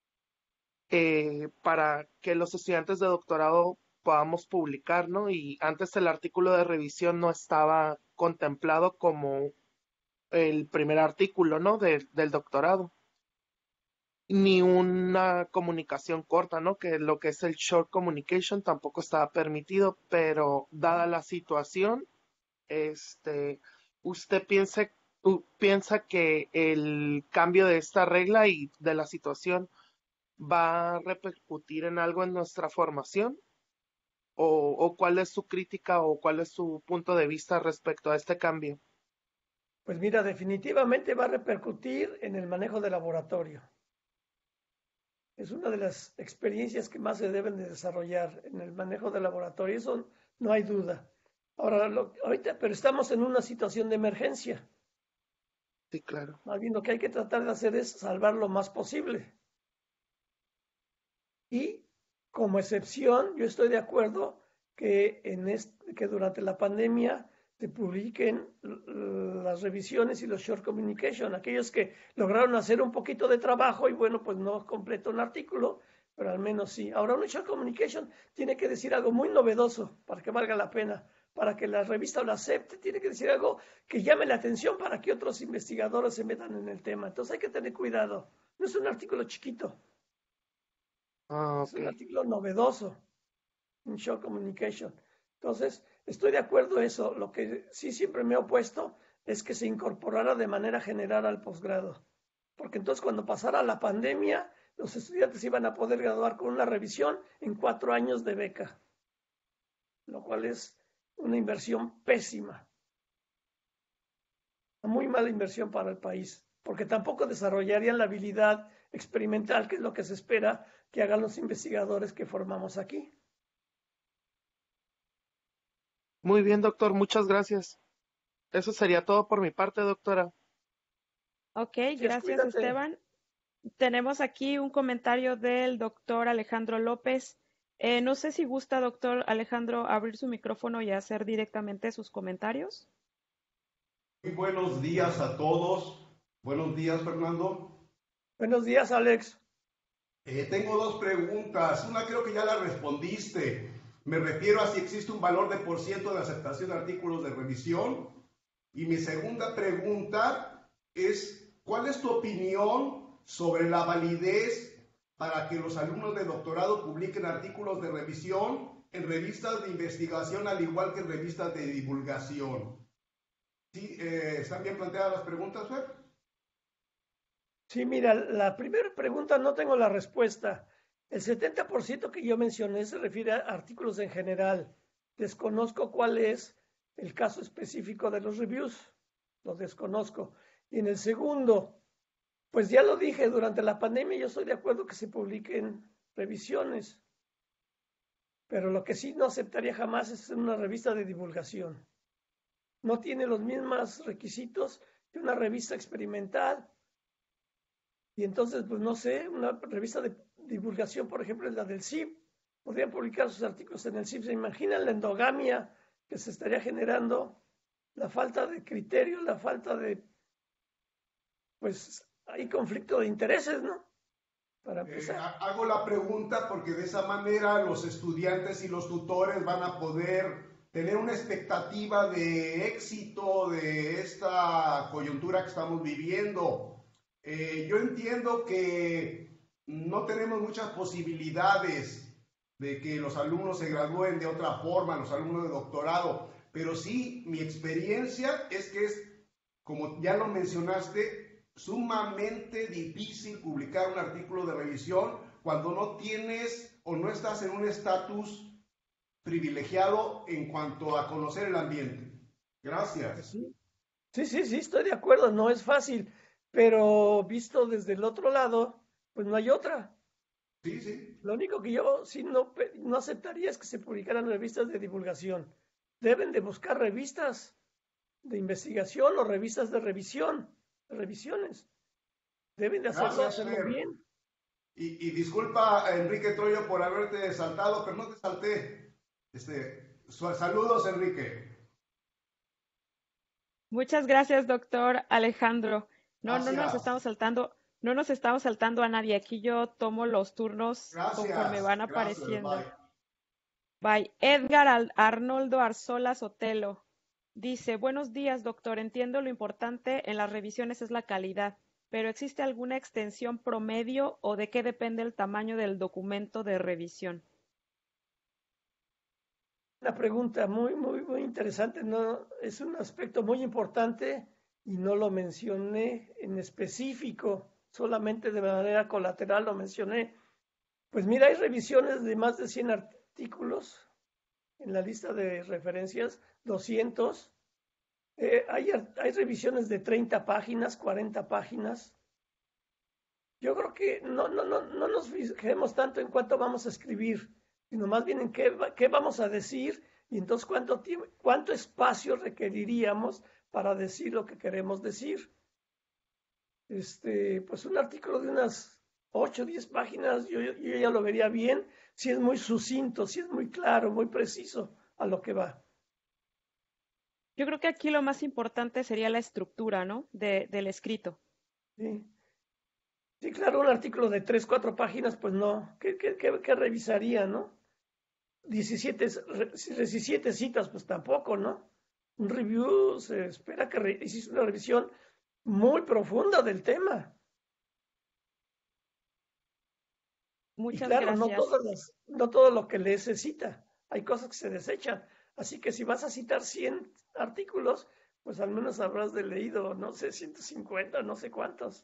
para que los estudiantes de doctorado podamos publicar, ¿no? Y antes el artículo de revisión no estaba contemplado como el primer artículo, ¿no? Del doctorado, ni una comunicación corta, ¿no? Que lo que es el short communication tampoco estaba permitido, pero dada la situación, este, ¿usted piensa que el cambio de esta regla y de la situación va a repercutir en algo en nuestra formación? O cuál es su crítica o cuál es su punto de vista respecto a este cambio? Pues mira, definitivamente va a repercutir en el manejo de laboratorio. Es una de las experiencias que más se deben de desarrollar en el manejo de laboratorio, eso no hay duda. Ahora, ahorita, pero estamos en una situación de emergencia. Sí, claro. Más bien lo que hay que tratar de hacer es salvar lo más posible. Y como excepción, yo estoy de acuerdo que, que durante la pandemia se publiquen las revisiones y los short communication, aquellos que lograron hacer un poquito de trabajo y bueno, pues no completo un artículo, pero al menos sí. Ahora un short communication tiene que decir algo muy novedoso para que valga la pena, para que la revista lo acepte, tiene que decir algo que llame la atención para que otros investigadores se metan en el tema. Entonces hay que tener cuidado. No es un artículo chiquito. Ah, Es ok. un artículo novedoso en Show Communication. Entonces, estoy de acuerdo en eso. Lo que sí siempre me he opuesto es que se incorporara de manera general al posgrado. Porque entonces cuando pasara la pandemia, los estudiantes iban a poder graduar con una revisión en 4 años de beca, lo cual es una inversión pésima, una muy mala inversión para el país, porque tampoco desarrollarían la habilidad experimental, que es lo que se espera que hagan los investigadores que formamos aquí. Muy bien, doctor, muchas gracias. Eso sería todo por mi parte, doctora. Ok, Gracias, gracias cuídate. Esteban. Tenemos aquí un comentario del doctor Alejandro López. No sé si gusta, doctor Alejandro, abrir su micrófono y hacer directamente sus comentarios. Muy buenos días a todos. Buenos días, Fernando. Buenos días, Alex. Tengo dos preguntas. Una creo que ya la respondiste. Me refiero a si existe un valor de por ciento de aceptación de artículos de revisión. Y mi segunda pregunta es, ¿cuál es tu opinión sobre la validez para que los alumnos de doctorado publiquen artículos de revisión en revistas de investigación al igual que en revistas de divulgación? ¿Sí, están bien planteadas las preguntas, Fer? Sí, mira, la primera pregunta no tengo la respuesta. El 70% que yo mencioné se refiere a artículos en general. Desconozco cuál es el caso específico de los reviews. Lo desconozco. Y en el segundo, Pues ya lo dije, durante la pandemia yo estoy de acuerdo que se publiquen revisiones, pero lo que sí no aceptaría jamás es una revista de divulgación. No tiene los mismos requisitos que una revista experimental. Y entonces, pues no sé, una revista de divulgación, por ejemplo, es la del CIP, podrían publicar sus artículos en el CIP. ¿Se imaginan la endogamia que se estaría generando? La falta de criterio, la falta de, pues hay conflicto de intereses, ¿no? Para empezar. Hago la pregunta porque de esa manera los estudiantes y los tutores van a poder tener una expectativa de éxito de esta coyuntura que estamos viviendo. Yo entiendo que no tenemos muchas posibilidades de que los alumnos se gradúen de otra forma, los alumnos de doctorado, pero sí mi experiencia es que es, como ya lo mencionaste, sumamente difícil publicar un artículo de revisión cuando no tienes o no estás en un estatus privilegiado en cuanto a conocer el ambiente. Gracias. Sí, estoy de acuerdo, no es fácil, pero visto desde el otro lado, pues no hay otra. Sí. Lo único que yo sí no aceptaría es que se publicaran revistas de divulgación. Deben de buscar revistas de investigación o revistas de revisiones. Deben de hacerlo bien. Y disculpa, Enrique Troyo, por haberte saltado, pero no te salté. Saludos, Enrique. Muchas gracias, doctor Alejandro. No nos Gracias. estamos saltando a nadie. Aquí yo tomo los turnos conforme van Gracias, apareciendo. bye. Bye. Edgar Arnoldo Arzola Sotelo dice: buenos días, doctor. Entiendo lo importante en las revisiones es la calidad, pero ¿existe alguna extensión promedio o de qué depende el tamaño del documento de revisión? Una pregunta muy interesante, ¿no? Es un aspecto muy importante y no lo mencioné en específico, solamente de manera colateral lo mencioné. Pues mira, hay revisiones de más de 100 artículos en la lista de referencias, 200. Hay revisiones de 30 páginas, 40 páginas. Yo creo que no nos fijemos tanto en cuánto vamos a escribir, sino más bien en qué vamos a decir y entonces cuánto espacio requeriríamos para decir lo que queremos decir. Pues un artículo de unas 8 o 10 páginas, yo ya lo vería bien, si es muy sucinto, si es muy claro, muy preciso a lo que va. Yo creo que aquí lo más importante sería la estructura, ¿no? Del escrito. Sí, claro, un artículo de 3, 4 páginas, pues no. ¿Qué revisaría, no? 17 citas, pues tampoco, ¿no? Un review se espera que hiciste una revisión muy profunda del tema. Muchas y claro, gracias. no todo lo que lees se cita. Hay cosas que se desechan. Así que si vas a citar 100 artículos, pues al menos habrás de leído, no sé, 150, no sé cuántos.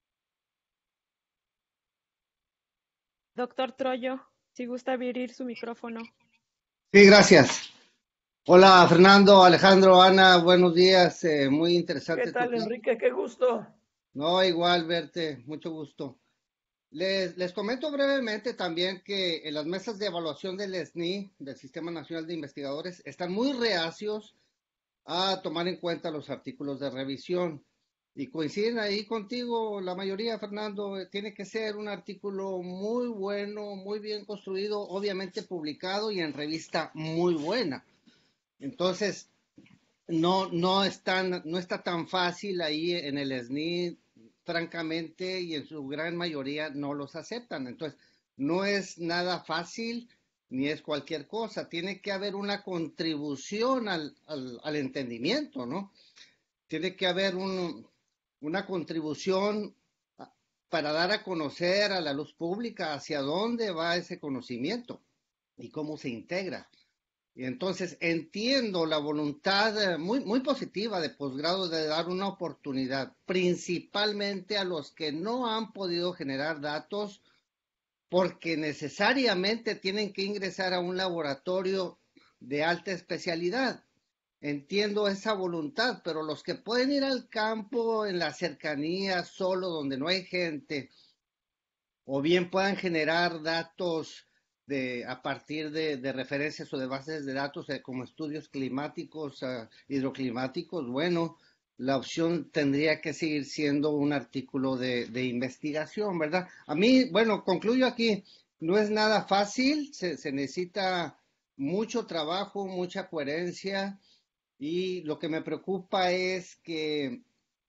Doctor Troyo, si gusta abrir su micrófono. Sí, gracias. Hola, Fernando, Alejandro, Ana, buenos días. Muy interesante. ¿Qué tal, Enrique? Qué gusto. No, igual verte, mucho gusto. Les comento brevemente también que en las mesas de evaluación del SNI, del Sistema Nacional de Investigadores, están muy reacios a tomar en cuenta los artículos de revisión. Y coinciden ahí contigo, la mayoría, Fernando. Tiene que ser un artículo muy bueno, muy bien construido, obviamente publicado y en revista muy buena. Entonces, no está tan fácil ahí en el SNI, francamente, y en su gran mayoría no los aceptan. Entonces, no es nada fácil ni es cualquier cosa. Tiene que haber una contribución al entendimiento, ¿no? Tiene que haber una contribución para dar a conocer a la luz pública hacia dónde va ese conocimiento y cómo se integra. Y entonces entiendo la voluntad muy positiva de posgrado de dar una oportunidad, principalmente a los que no han podido generar datos porque necesariamente tienen que ingresar a un laboratorio de alta especialidad. entiendo esa voluntad, pero los que pueden ir al campo en la cercanía, solo donde no hay gente, o bien puedan generar datos a partir de referencias o de bases de datos como estudios climáticos, hidroclimáticos, bueno, la opción tendría que seguir siendo un artículo de investigación, ¿verdad? A mí, bueno, concluyo aquí, no es nada fácil, se necesita mucho trabajo, mucha coherencia, y lo que me preocupa es que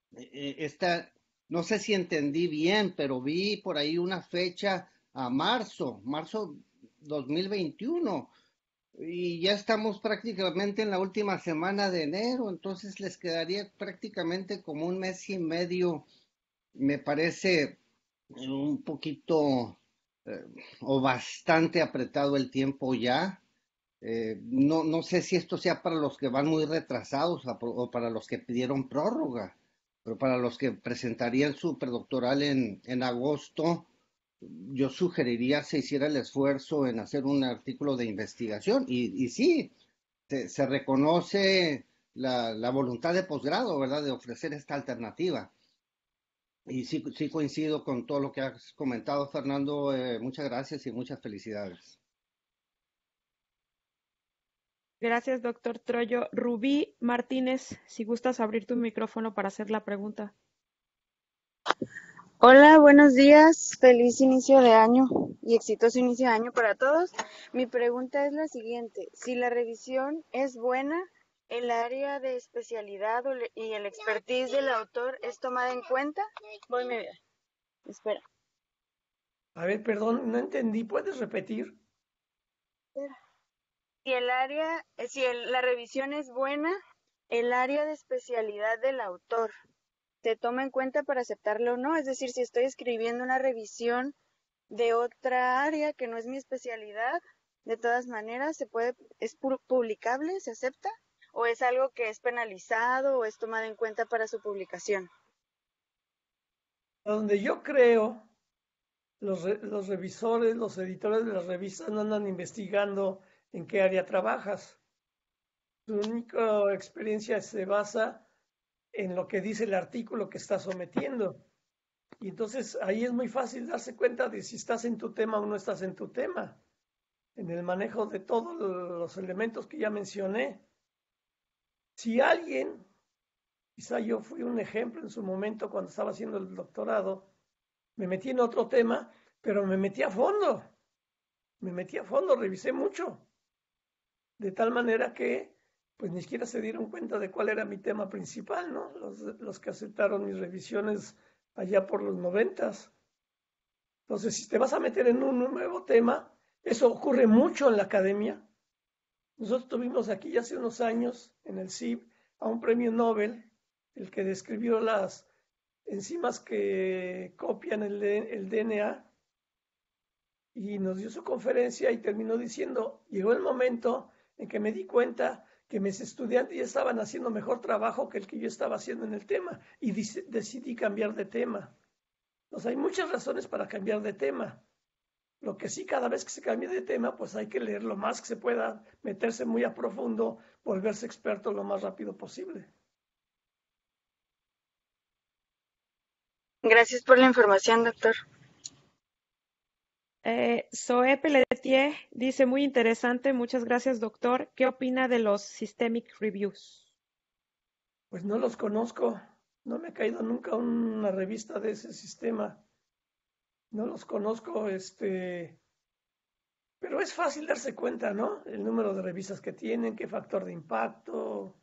no sé si entendí bien, pero vi por ahí una fecha a marzo 2021, y ya estamos prácticamente en la última semana de enero, entonces les quedaría prácticamente como un mes y medio, me parece un poquito eh, o bastante apretado el tiempo ya. No sé si esto sea para los que van muy retrasados o para los que pidieron prórroga, pero para los que presentarían su predoctoral en agosto, yo sugeriría se hiciera el esfuerzo en hacer un artículo de investigación. Y sí, se reconoce la voluntad de posgrado, ¿verdad?, de ofrecer esta alternativa. Y sí coincido con todo lo que has comentado, Fernando. Muchas gracias y muchas felicidades. Gracias, doctor Troyo. Rubí Martínez, si gustas abrir tu micrófono para hacer la pregunta. Hola, buenos días. Feliz inicio de año y exitoso inicio de año para todos. Mi pregunta es la siguiente. Si la revisión es buena, ¿el área de especialidad y el expertise del autor es tomada en cuenta? Voy, mi vida. Espera. A ver, perdón, no entendí. ¿Puedes repetir? La revisión es buena, el área de especialidad del autor se toma en cuenta para aceptarlo o no. Es decir, si estoy escribiendo una revisión de otra área que no es mi especialidad, de todas maneras es publicable, se acepta, o es algo que es penalizado o es tomado en cuenta para su publicación. Donde yo creo, los revisores, los editores de las revistas no andan investigando en qué área trabajas. Su única experiencia se basa en lo que dice el artículo que estás sometiendo. Y entonces ahí es muy fácil darse cuenta de si estás en tu tema o no estás en tu tema, en el manejo de todos los elementos que ya mencioné. Si alguien, quizá yo fui un ejemplo en su momento cuando estaba haciendo el doctorado, me metí en otro tema, pero me metí a fondo, revisé mucho, de tal manera que pues ni siquiera se dieron cuenta de cuál era mi tema principal, ¿no? Los que aceptaron mis revisiones allá por los 90s. Entonces, si te vas a meter en un nuevo tema, eso ocurre mucho en la academia. Nosotros tuvimos aquí hace unos años en el CIB a un premio Nobel, el que describió las enzimas que copian el DNA, y nos dio su conferencia y terminó diciendo, llegó el momento en que me di cuenta que mis estudiantes ya estaban haciendo mejor trabajo que el que yo estaba haciendo en el tema, y decidí cambiar de tema. Entonces hay muchas razones para cambiar de tema. Lo que sí, cada vez que se cambie de tema, pues hay que leer lo más que se pueda, meterse muy a profundo, volverse experto lo más rápido posible. Gracias por la información, doctor. Zoe Pelletier dice, muy interesante, muchas gracias, doctor. ¿Qué opina de los systemic reviews? Pues no los conozco, no me ha caído nunca una revista de ese sistema. No los conozco, pero es fácil darse cuenta, ¿no? El número de revistas que tienen, qué factor de impacto,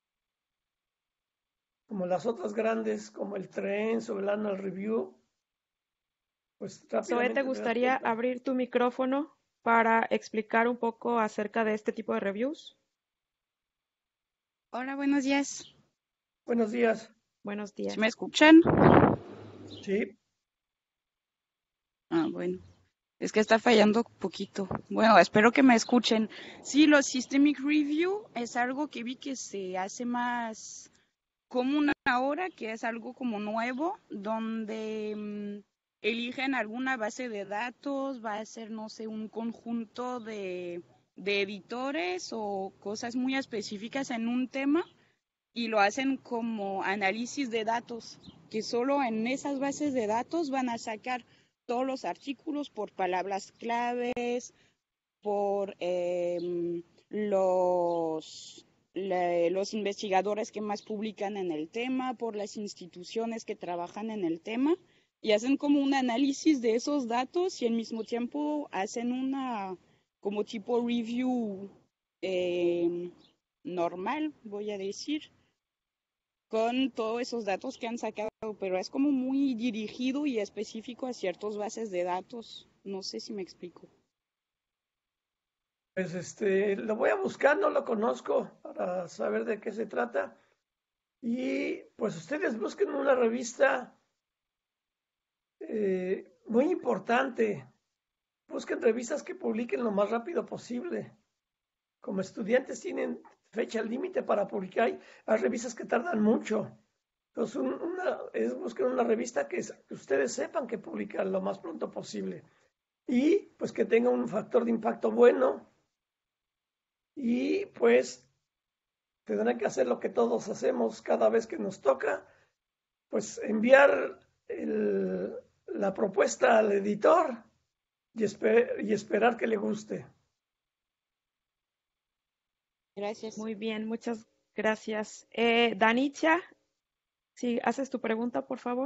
como las otras grandes, como el Trends o el Annual Review, pues Zoe, rápidamente ¿te te das gustaría cuenta. abrir tu micrófono para explicar un poco acerca de este tipo de reviews? Hola, buenos días. Buenos días. Buenos días. ¿Sí me escuchan? Sí. Bueno. Es que está fallando un poquito. Bueno, espero que me escuchen. Sí, los Systemic Review es algo que vi que se hace más común ahora, que es algo como nuevo, donde eligen alguna base de datos, va a ser, no sé, un conjunto de de editores o cosas muy específicas en un tema y lo hacen como análisis de datos, que solo en esas bases de datos van a sacar todos los artículos por palabras claves, por los investigadores que más publican en el tema, por las instituciones que trabajan en el tema, y hacen como un análisis de esos datos y al mismo tiempo hacen una como tipo review normal, voy a decir, con todos esos datos que han sacado, pero es como muy dirigido y específico a ciertas bases de datos. No sé si me explico. Pues lo voy a buscar, no lo conozco para saber de qué se trata. Y pues ustedes busquen una revista muy importante. Busquen revistas que publiquen lo más rápido posible. Como estudiantes tienen fecha límite para publicar, hay revistas que tardan mucho. Entonces, busquen una revista que ustedes sepan que publican lo más pronto posible. Y pues que tenga un factor de impacto bueno. Y pues tendrán que hacer lo que todos hacemos cada vez que nos toca, pues enviar la propuesta al editor y esperar que le guste. Gracias. Muy bien, muchas gracias. Danicha, si haces tu pregunta, por favor.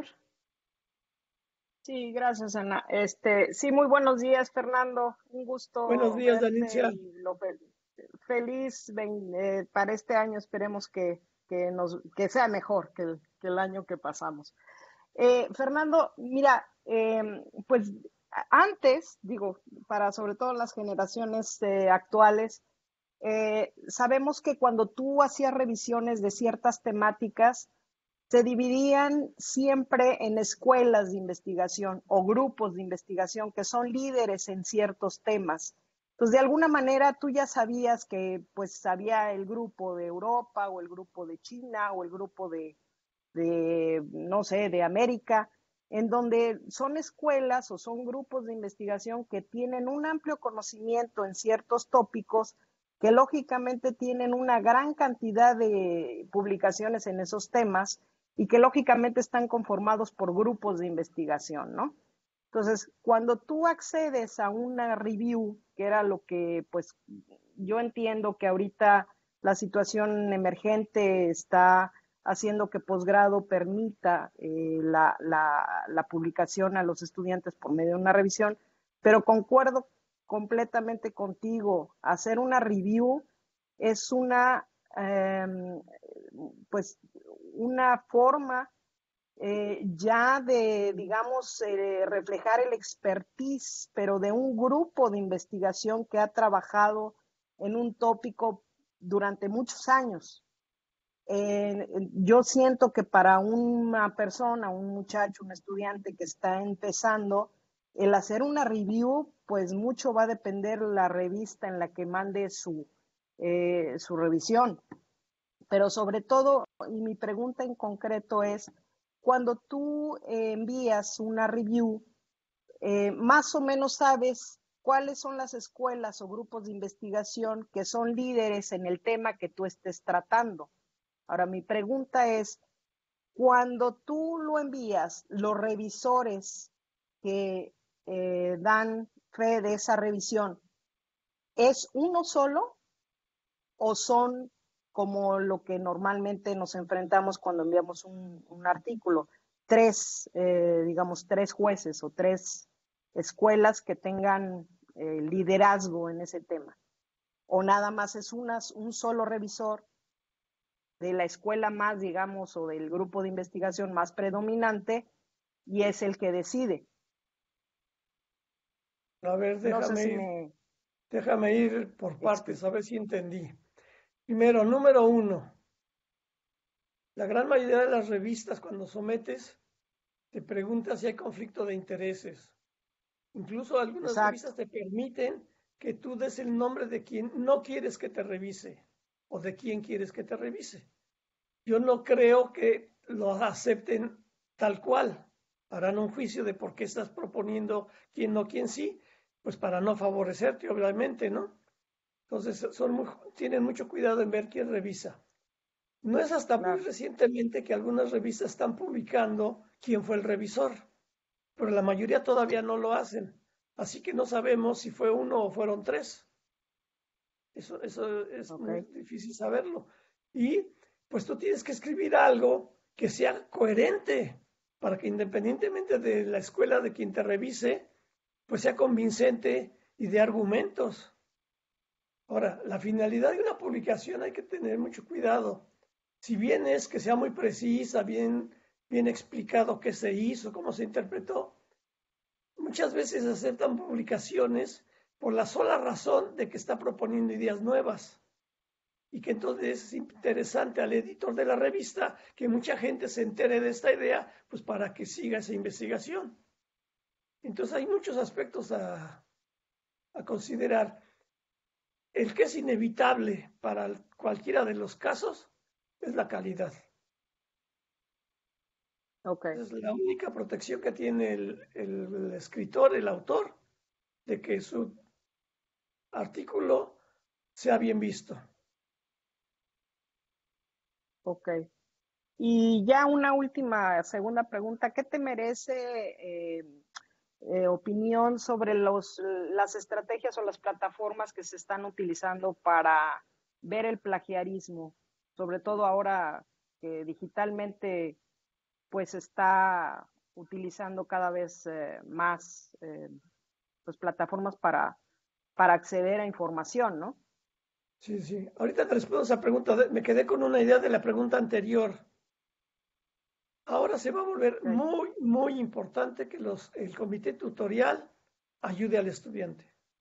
Sí, gracias, Ana. Sí, muy buenos días, Fernando. Un gusto Buenos días, verte Danicia. y feliz para este año. Esperemos que sea mejor que el año que pasamos. Fernando, mira, pues antes, digo, para sobre todo las generaciones actuales, sabemos que cuando tú hacías revisiones de ciertas temáticas, se dividían siempre en escuelas de investigación o grupos de investigación que son líderes en ciertos temas. Entonces, de alguna manera tú ya sabías que pues había el grupo de Europa o el grupo de China o el grupo de no sé, de América, en donde son escuelas o son grupos de investigación que tienen un amplio conocimiento en ciertos tópicos, que lógicamente tienen una gran cantidad de publicaciones en esos temas y que lógicamente están conformados por grupos de investigación, ¿no? Entonces, cuando tú accedes a una review, que era lo que, pues, yo entiendo que ahorita la situación emergente está haciendo que posgrado permita la publicación a los estudiantes por medio de una revisión, pero concuerdo completamente contigo. Hacer una review es pues una forma ya de, digamos, reflejar el expertise, pero de un grupo de investigación que ha trabajado en un tópico durante muchos años. Yo siento que para una persona, un muchacho, un estudiante que está empezando, el hacer una review, pues mucho va a depender la revista en la que mande su revisión. Pero sobre todo, y mi pregunta en concreto es, cuando tú envías una review, más o menos sabes cuáles son las escuelas o grupos de investigación que son líderes en el tema que tú estés tratando. Ahora, mi pregunta es, cuando tú lo envías, los revisores que dan fe de esa revisión, ¿es uno solo o son como lo que normalmente nos enfrentamos cuando enviamos un artículo? Digamos, tres jueces o tres escuelas que tengan liderazgo en ese tema. O nada más es un solo revisor de la escuela más, digamos, o del grupo de investigación más predominante y es el que decide. A ver, déjame ir por partes, a ver si entendí. Primero, número 1. La gran mayoría de las revistas, cuando sometes, te pregunta si hay conflicto de intereses. Incluso algunas revistas te permiten que tú des el nombre de quien no quieres que te revise o de quién quieres que te revise. Yo no creo que lo acepten tal cual. Harán un juicio de por qué estás proponiendo quién no, quién sí, pues para no favorecerte, obviamente, ¿no? Entonces tienen mucho cuidado en ver quién revisa. No es hasta muy recientemente que algunas revistas están publicando quién fue el revisor, pero la mayoría todavía no lo hacen. Así que no sabemos si fue uno o fueron tres. Eso es muy difícil saberlo. Y pues tú tienes que escribir algo que sea coherente para que independientemente de la escuela de quien te revise, pues sea convincente y de argumentos. Ahora, la finalidad de una publicación hay que tener mucho cuidado. Si bien es que sea muy precisa, bien explicado qué se hizo, cómo se interpretó, muchas veces aceptan publicaciones por la sola razón de que está proponiendo ideas nuevas. Y que entonces es interesante al editor de la revista que mucha gente se entere de esta idea, pues para que siga esa investigación. Entonces hay muchos aspectos a considerar. El que es inevitable para cualquiera de los casos es la calidad. Es la única protección que tiene el escritor, el autor, de que su artículo sea bien visto. Ok. Y ya una última, segunda pregunta. ¿Qué te merece opinión sobre las estrategias o las plataformas que se están utilizando para ver el plagiarismo? Sobre todo ahora que digitalmente pues está utilizando cada vez más pues plataformas para acceder a información, ¿no? Sí, sí. Ahorita te respondo esa pregunta. Me quedé con una idea de la pregunta anterior. Ahora se va a volver muy, muy importante que el comité tutorial ayude al estudiante.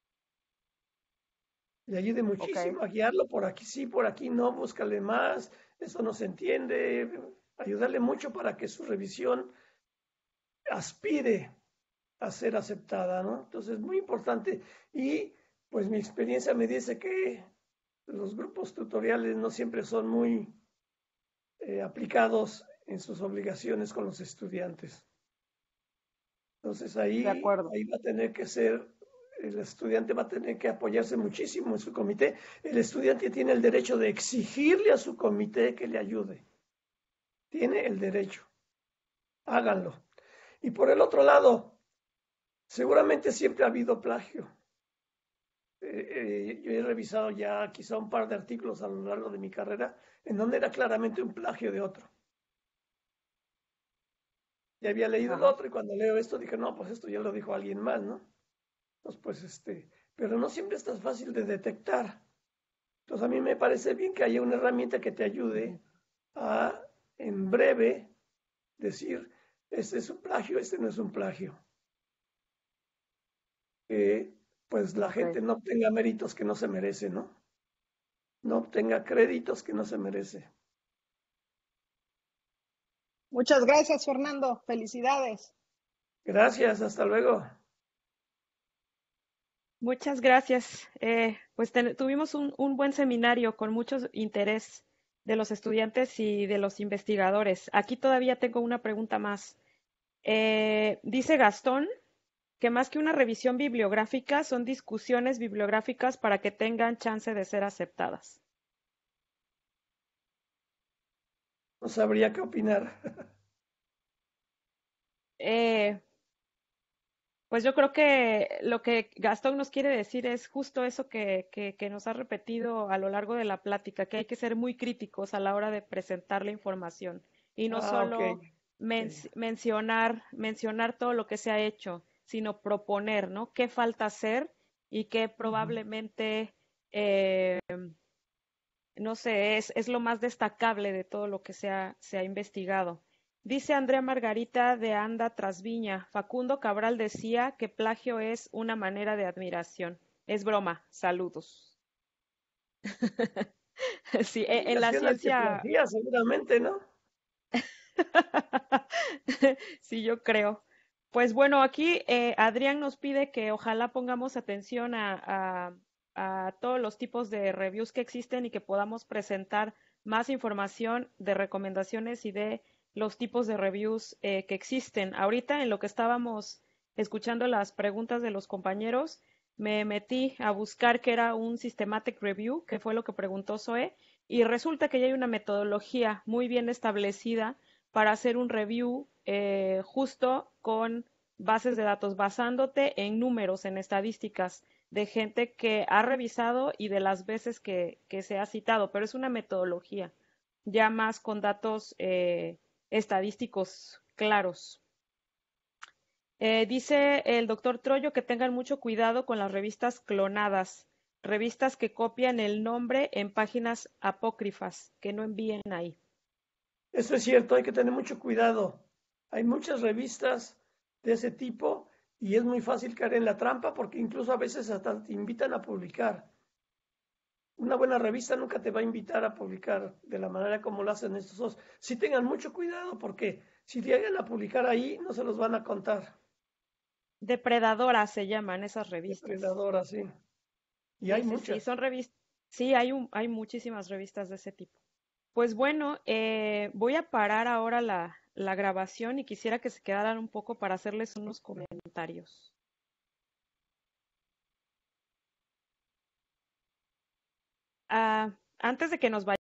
Le ayude muchísimo a guiarlo por aquí sí, por aquí no, búscale más, eso no se entiende. Ayudarle mucho para que su revisión aspire a ser aceptada, ¿no? Entonces es muy importante. Y pues mi experiencia me dice que los grupos tutoriales no siempre son muy aplicados en sus obligaciones con los estudiantes. Entonces ahí va a tener que ser, el estudiante va a tener que apoyarse muchísimo en su comité. El estudiante tiene el derecho de exigirle a su comité que le ayude. Tiene el derecho. Háganlo. Y por el otro lado, seguramente siempre ha habido plagio. Yo he revisado ya quizá un par de artículos a lo largo de mi carrera en donde era claramente un plagio de otro. Ya había leído el otro y cuando leo esto dije, no, pues esto ya lo dijo alguien más, ¿no? Entonces, pues pero no siempre es tan fácil de detectar. Entonces a mí me parece bien que haya una herramienta que te ayude a, en breve, decir, este es un plagio, este no es un plagio. Pues la gente no obtenga méritos que no se merece, ¿no? No obtenga créditos que no se merece. Muchas gracias, Fernando. Felicidades. Gracias, hasta luego. Muchas gracias. Pues tuvimos un buen seminario con mucho interés de los estudiantes y de los investigadores. Aquí todavía tengo una pregunta más. Dice Gastón que más que una revisión bibliográfica son discusiones bibliográficas para que tengan chance de ser aceptadas. No sabría qué opinar. Pues yo creo que lo que Gastón nos quiere decir es justo eso que nos ha repetido a lo largo de la plática, que hay que ser muy críticos a la hora de presentar la información y no solo mencionar todo lo que se ha hecho, sino proponer, ¿no? ¿Qué falta hacer y qué probablemente, no sé, es lo más destacable de todo lo que se ha investigado? Dice Andrea Margarita de Anda tras Viña, Facundo Cabral decía que plagio es una manera de admiración. Es broma, saludos. Sí, en la ciencia... seguramente, ¿no? Sí, yo creo. Pues bueno, aquí Adrián nos pide que ojalá pongamos atención a todos los tipos de reviews que existen y que podamos presentar más información de recomendaciones y de los tipos de reviews que existen. Ahorita en lo que estábamos escuchando las preguntas de los compañeros, me metí a buscar qué era un Systematic Review, que fue lo que preguntó Zoe, y resulta que ya hay una metodología muy bien establecida para hacer un review justo con bases de datos, basándote en números, en estadísticas de gente que ha revisado y de las veces que se ha citado, pero es una metodología ya más con datos estadísticos claros. Dice el doctor Troyo que tengan mucho cuidado con las revistas clonadas, revistas que copian el nombre en páginas apócrifas, que no envíen ahí. Eso es cierto, hay que tener mucho cuidado. Hay muchas revistas de ese tipo y es muy fácil caer en la trampa porque incluso a veces hasta te invitan a publicar. Una buena revista nunca te va a invitar a publicar de la manera como lo hacen estos dos. Sí tengan mucho cuidado porque si llegan a publicar ahí no se los van a contar. Depredadoras se llaman esas revistas. Depredadoras, sí. Y Sí, hay sí, muchas. sí, son revistas. Sí, hay muchísimas revistas de ese tipo. Pues bueno, voy a parar ahora la grabación y quisiera que se quedaran un poco para hacerles unos comentarios. Antes de que nos vayamos,